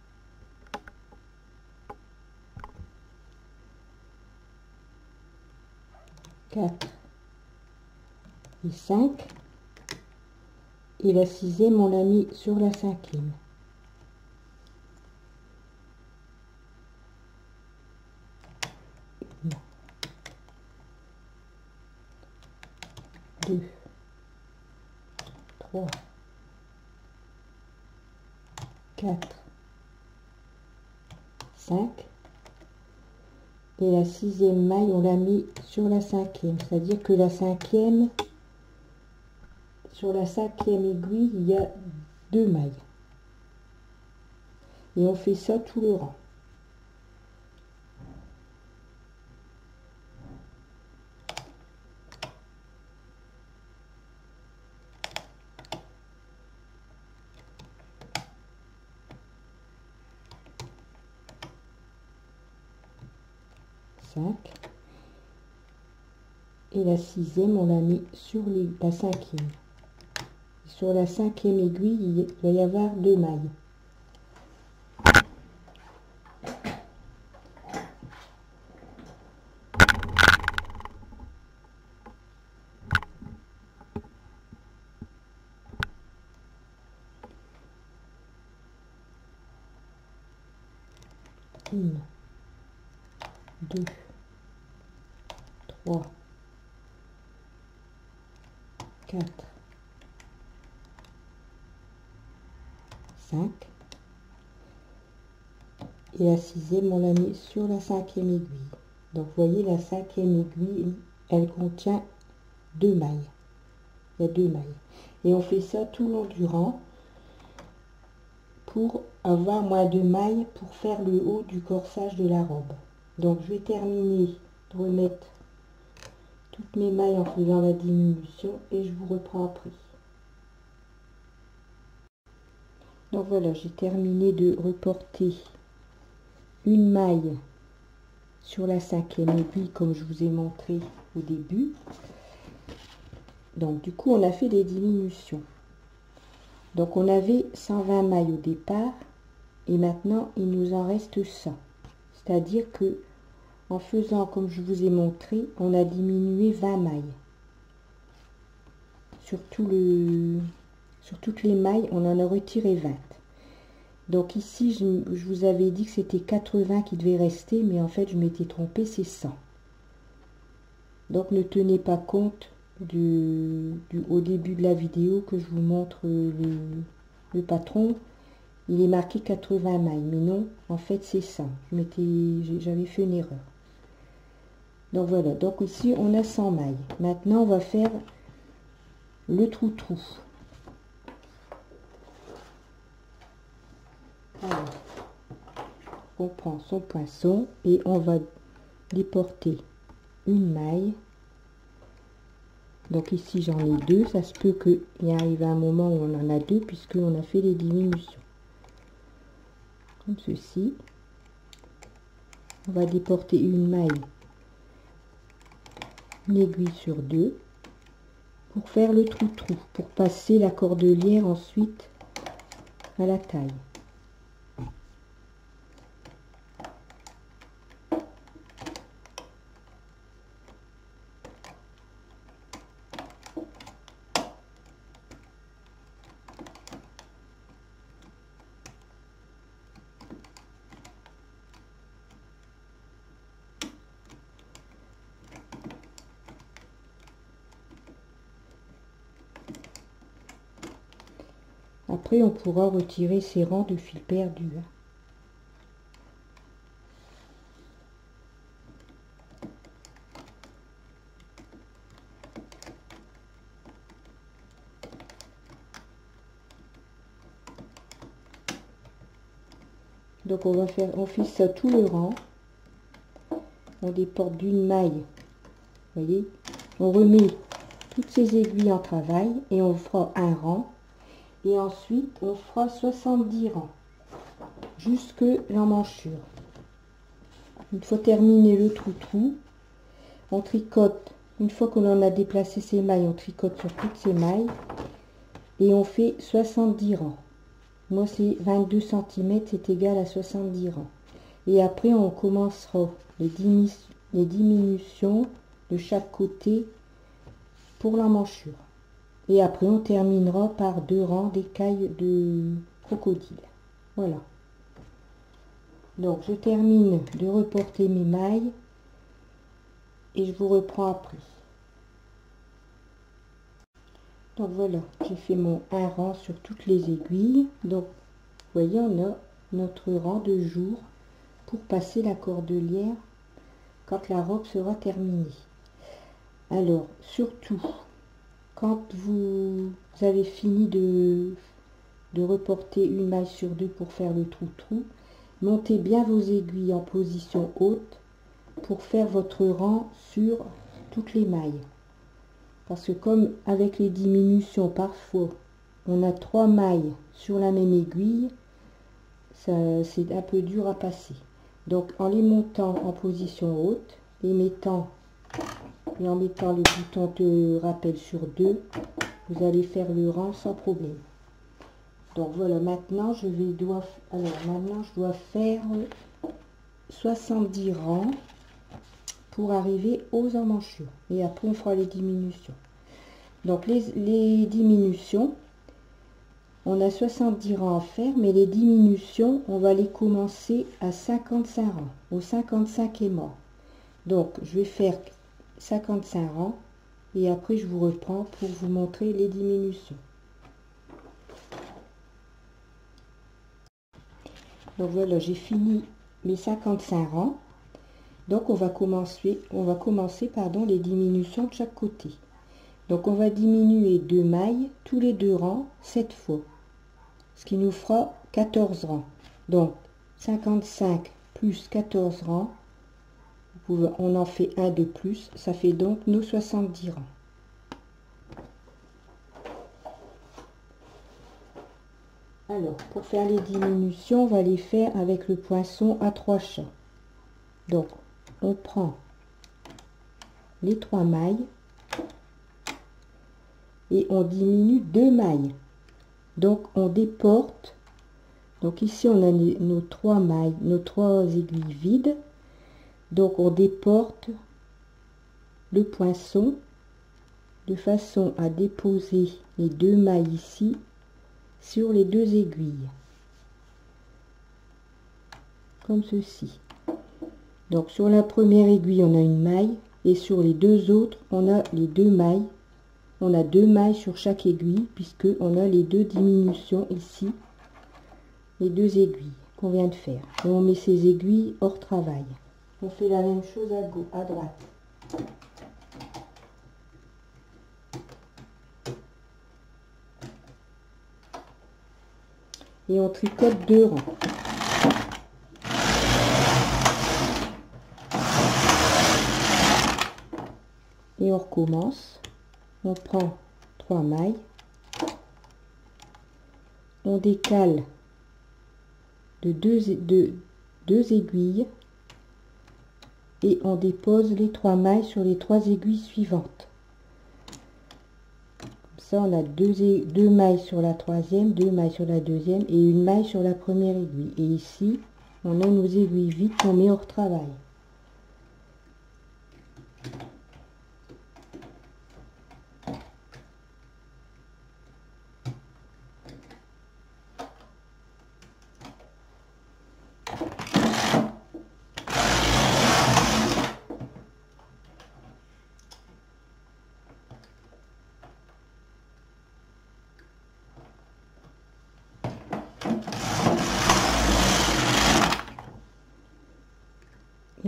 4 et 5. Et la sixième, on l'a mis sur la cinquième. Deux, 3, 4, 5. Et la sixième maille, on l'a mis sur la cinquième. C'est-à-dire que la cinquième, sur la cinquième aiguille, il y a 2 mailles. Et on fait ça tout le rang. Et la sixième, on l'a mis sur la cinquième. Sur la cinquième aiguille, il va y avoir 2 mailles. Une, 2, 3, 4, 5. Et la sixième, on l'a mis sur la cinquième aiguille. Donc, vous voyez, la cinquième aiguille, elle contient 2 mailles. Il y a 2 mailles. Et on fait ça tout le long du rang pour avoir moins de mailles pour faire le haut du corsage de la robe. Donc, je vais terminer de remettre toutes mes mailles en faisant la diminution et je vous reprends après. Donc voilà, j'ai terminé de reporter une maille sur la cinquième aiguille comme je vous ai montré au début. Donc du coup, on a fait des diminutions. Donc on avait 120 mailles au départ et maintenant il nous en reste 100. C'est-à-dire que en faisant comme je vous ai montré, on a diminué 20 mailles. Sur toutes les mailles, on en a retiré 20. Donc ici, je vous avais dit que c'était 80 qui devait rester, mais en fait, je m'étais trompée, c'est 100. Donc ne tenez pas compte au début de la vidéo que je vous montre le patron. Il est marqué 80 mailles, mais non, en fait, c'est 100. J'avais fait une erreur. Donc voilà, donc ici, on a 100 mailles. Maintenant, on va faire le trou-trou. Alors, on prend son poinçon et on va déporter une maille. Donc ici j'en ai 2, ça se peut qu'il arrive un moment où on en a 2 puisqu'on a fait les diminutions. Comme ceci. On va déporter une maille, une aiguille sur 2 pour faire le trou-trou, pour passer la cordelière ensuite à la taille. Après, on pourra retirer ces rangs de fil perdu. Donc on fait ça tout le rang. On déporte d'une maille. Vous voyez, on remet toutes ces aiguilles en travail et on fera un rang. Et ensuite, on fera 70 rangs jusque l'emmanchure. Une fois terminé le trou-trou, on tricote. Une fois que l'on a déplacé ces mailles, on tricote sur toutes ces mailles et on fait 70 rangs. Moi, c'est 22 cm, c'est égal à 70 rangs. Et après, on commencera les diminutions de chaque côté pour l'emmanchure. Et après, on terminera par 2 rangs d'écailles de crocodile. Voilà. Donc, je termine de reporter mes mailles et je vous reprends après. Donc, voilà, j'ai fait mon un rang sur toutes les aiguilles. Donc, vous voyez, on a notre rang de jour pour passer la cordelière quand la robe sera terminée. Alors, surtout, quand vous avez fini de reporter une maille sur deux pour faire le trou-trou, montez bien vos aiguilles en position haute pour faire votre rang sur toutes les mailles. Parce que comme avec les diminutions, parfois, on a 3 mailles sur la même aiguille, c'est un peu dur à passer. Donc, en les montant en position haute, et en mettant le bouton de rappel sur 2, vous allez faire le rang sans problème. Donc voilà, maintenant je dois faire 70 rangs pour arriver aux emmanchures. Et après on fera les diminutions. Donc les diminutions, on a 70 rangs à faire, mais les diminutions, on va les commencer à 55 rangs, au 55 est mort. Donc je vais faire 55 rangs et après je vous reprends pour vous montrer les diminutions. Donc voilà, j'ai fini mes 55 rangs. Donc on va commencer les diminutions de chaque côté. Donc on va diminuer 2 mailles tous les 2 rangs 7 fois, ce qui nous fera 14 rangs. Donc 55 plus 14 rangs, on en fait un de plus, ça fait donc nos 70 rangs. Alors, pour faire les diminutions, on va les faire avec le poinçon à 3 champs. Donc, on prend les 3 mailles et on diminue 2 mailles. Donc, on déporte. Donc, ici, on a nos 3 mailles, nos 3 aiguilles vides. Donc, on déporte le poinçon de façon à déposer les 2 mailles ici sur les 2 aiguilles, comme ceci. Donc sur la première aiguille on a une maille et sur les 2 autres on a les 2 mailles. On a 2 mailles sur chaque aiguille puisque on a les 2 diminutions ici, les 2 aiguilles qu'on vient de faire. Et on met ces aiguilles hors travail. On fait la même chose à droite. Et on tricote 2 rangs. Et on recommence. On prend 3 mailles. On décale de 2 aiguilles. Et on dépose les 3 mailles sur les 3 aiguilles suivantes. Ça, on a 2 mailles sur la troisième, 2 mailles sur la deuxième et une maille sur la première aiguille. Et ici, on a nos aiguilles vides qu'on met hors travail.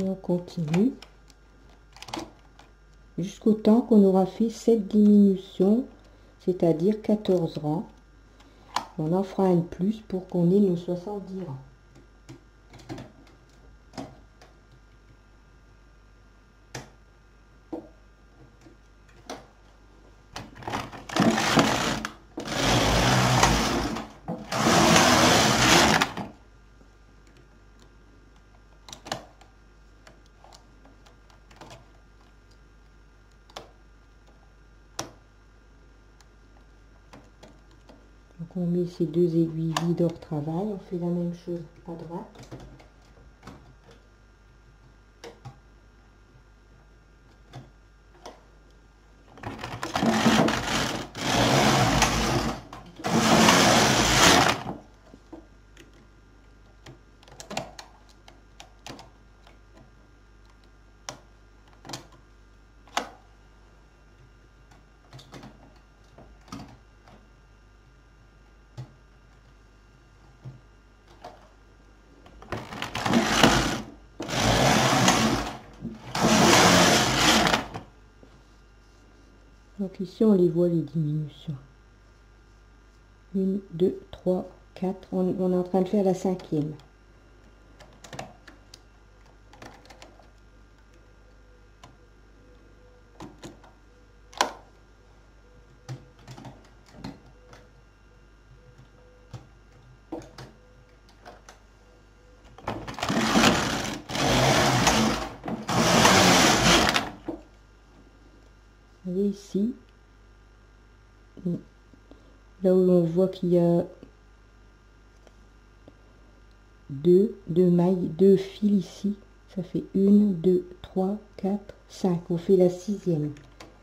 Et on continue jusqu'au temps qu'on aura fait 7 diminutions, c'est-à-dire 14 rangs. On en fera un de plus pour qu'on ait nos 70 rangs. Donc on met ces deux aiguilles vides hors travail, on fait la même chose à droite. Donc ici on les voit les diminutions. 1, 2, 3, 4. On est en train de faire la 5e. Vous voyez ici, là où on voit qu'il y a deux mailles, 2 fils ici, ça fait 1, 2, 3, 4, 5. On fait la 6e.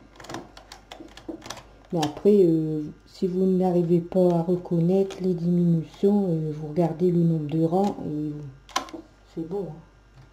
Mais après, si vous n'arrivez pas à reconnaître les diminutions, vous regardez le nombre de rangs et c'est bon. Hein.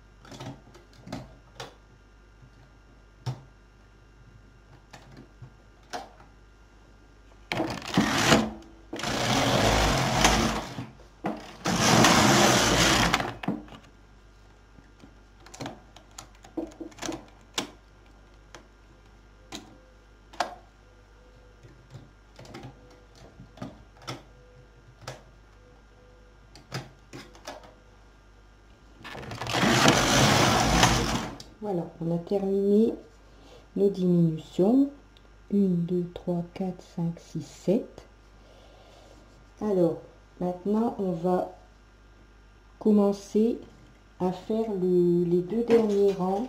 Voilà, on a terminé nos diminutions. 1, 2, 3, 4, 5, 6, 7. Alors, maintenant, on va commencer à faire les 2 derniers rangs.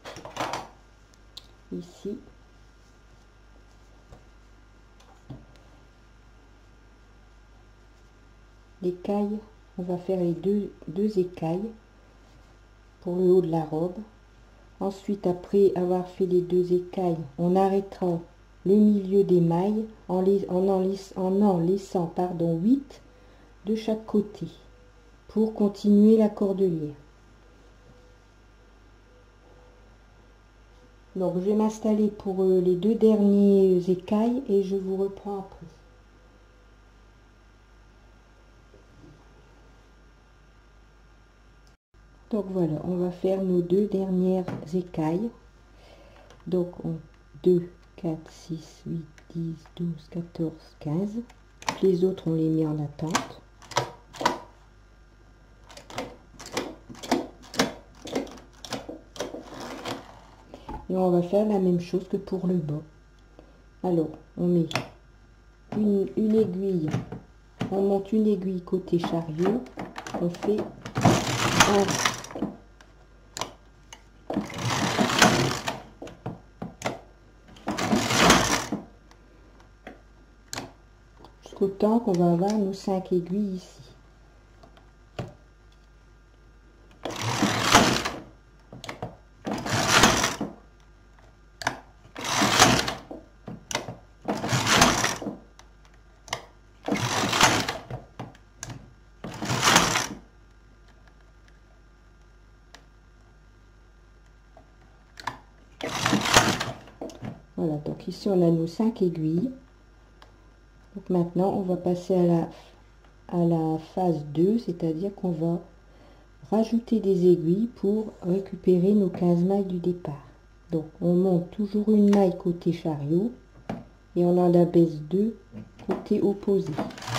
Ici. L'écaille, on va faire les deux écailles pour le haut de la robe. Ensuite, après avoir fait les 2 écailles, on arrêtera le milieu des mailles en en laissant pardon, 8 de chaque côté pour continuer la cordelière. Donc, je vais m'installer pour les 2 derniers écailles et je vous reprends après. Donc voilà, on va faire nos 2 dernières écailles. Donc 2, 4, 6, 8, 10, 12, 14, 15. Les autres, on les met en attente. Et on va faire la même chose que pour le bas. Alors, on met une aiguille, on monte une aiguille côté chariot, on fait un jusqu'au temps qu'on va avoir nos 5 aiguilles ici. Voilà, donc ici on a nos 5 aiguilles. Donc maintenant on va passer à la phase 2, c'est-à-dire qu'on va rajouter des aiguilles pour récupérer nos 15 mailles du départ. Donc on monte toujours une maille côté chariot et on en abaisse 2 côté opposé.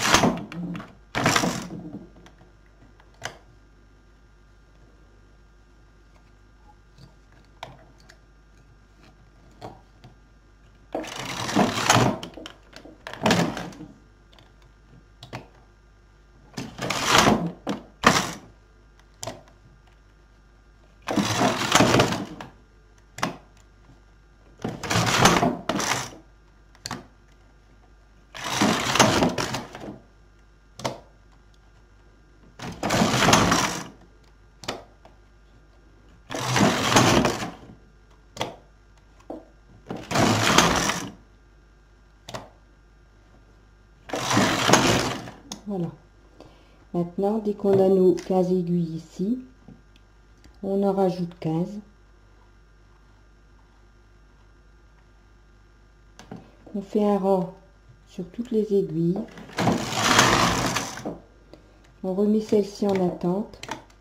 Voilà. Maintenant, dès qu'on a nos 15 aiguilles ici, on en rajoute 15. On fait un rang sur toutes les aiguilles. On remet celle-ci en attente.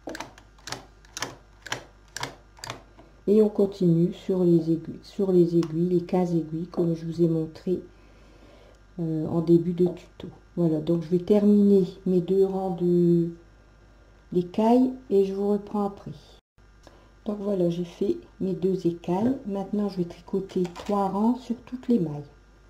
Et on continue sur les aiguilles, les 15 aiguilles, comme je vous ai montré en début de tuto. Voilà, donc je vais terminer mes 2 rangs d'écailles et je vous reprends après. Donc voilà, j'ai fait mes 2 écailles. Maintenant, je vais tricoter 3 rangs sur toutes les mailles.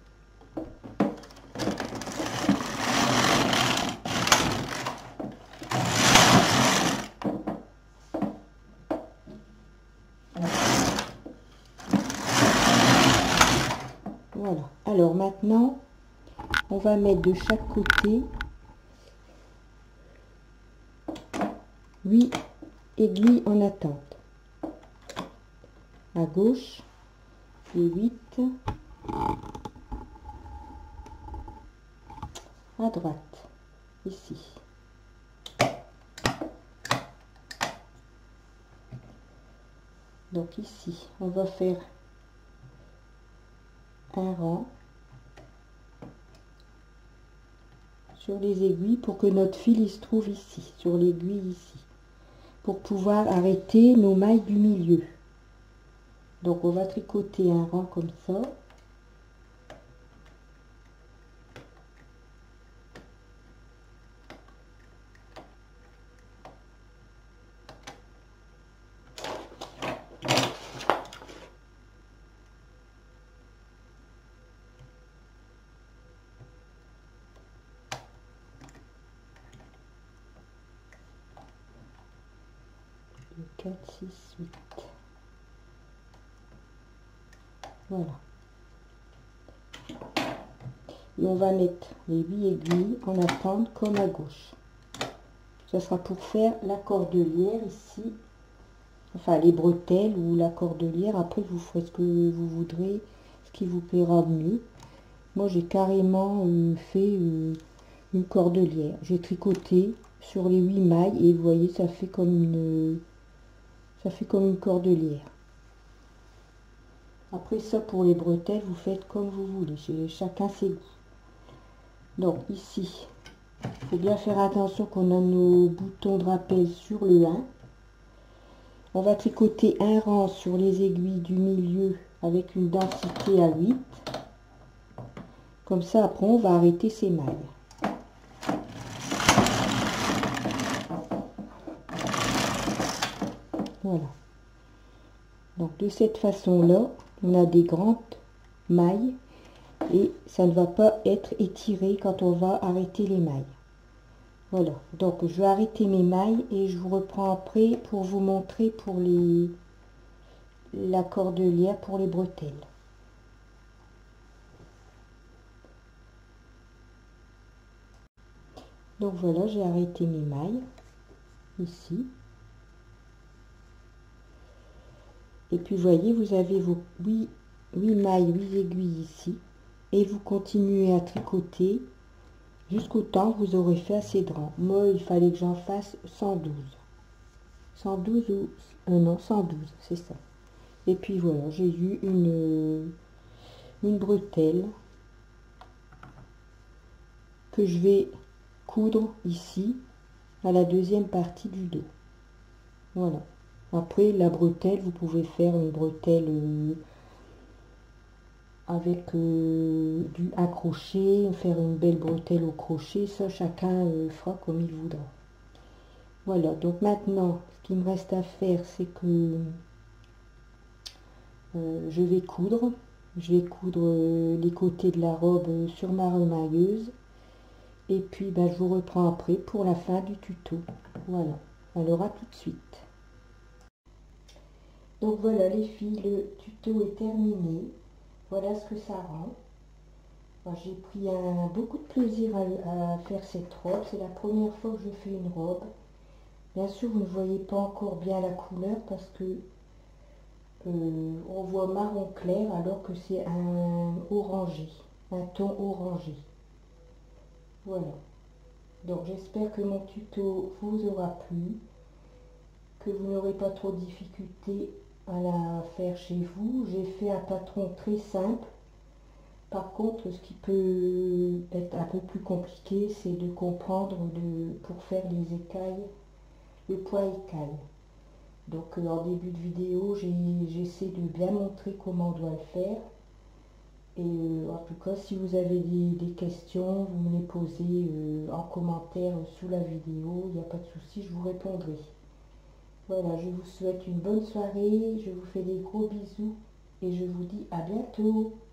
Voilà, alors maintenant, on va mettre de chaque côté 8 aiguilles en attente. À gauche et 8 à droite, ici. Donc ici, on va faire un rang sur les aiguilles pour que notre fil il se trouve ici, sur l'aiguille ici, pour pouvoir arrêter nos mailles du milieu. Donc on va tricoter un rang comme ça. Deux, 4, 6, 8. Voilà. Et on va mettre les 8 aiguilles en attente comme à gauche. Ça sera pour faire la cordelière ici. Enfin les bretelles ou la cordelière. Après vous ferez ce que vous voudrez, ce qui vous plaira mieux. Moi j'ai carrément fait une cordelière. J'ai tricoté sur les 8 mailles et vous voyez ça fait comme une cordelière. Après ça, pour les bretelles, vous faites comme vous voulez, chacun ses goûts. Donc ici, il faut bien faire attention qu'on a nos boutons de rappel sur le 1. On va tricoter un rang sur les aiguilles du milieu avec une densité à 8. Comme ça, après, on va arrêter ces mailles. Voilà. Donc de cette façon-là, on a des grandes mailles et ça ne va pas être étiré quand on va arrêter les mailles. Voilà, donc je vais arrêter mes mailles et je vous reprends après pour vous montrer pour la cordelière pour les bretelles. Donc voilà, j'ai arrêté mes mailles ici. Et puis vous voyez, vous avez vos 8 mailles, 8 aiguilles ici. Et vous continuez à tricoter jusqu'au temps que vous aurez fait assez de rangs. Moi, il fallait que j'en fasse 112. 112 ou... non, 112, c'est ça. Et puis voilà, j'ai eu une bretelle que je vais coudre ici, à la deuxième partie du dos. Voilà. Après, la bretelle, vous pouvez faire une bretelle avec du accroché, faire une belle bretelle au crochet. Ça, chacun fera comme il voudra. Voilà, donc maintenant, ce qu'il me reste à faire, c'est que je vais coudre. Je vais coudre les côtés de la robe sur ma remailleuse. Et puis, ben, je vous reprends après pour la fin du tuto. Voilà, alors à tout de suite. Donc voilà les filles, le tuto est terminé. Voilà ce que ça rend. J'ai pris beaucoup de plaisir à faire cette robe. C'est la première fois que je fais une robe. Bien sûr, vous ne voyez pas encore bien la couleur parce que on voit marron clair alors que c'est un orangé, un ton orangé. Voilà. Donc j'espère que mon tuto vous aura plu, que vous n'aurez pas trop de difficultés à la faire chez vous. J'ai fait un patron très simple. Par contre, ce qui peut être un peu plus compliqué, c'est de comprendre pour faire les écailles, le poids écaille. Donc en début de vidéo, j'essaie de bien montrer comment on doit le faire. Et en tout cas, si vous avez des questions, vous me les posez en commentaire sous la vidéo, il n'y a pas de souci, je vous répondrai. Voilà, je vous souhaite une bonne soirée, je vous fais des gros bisous et je vous dis à bientôt.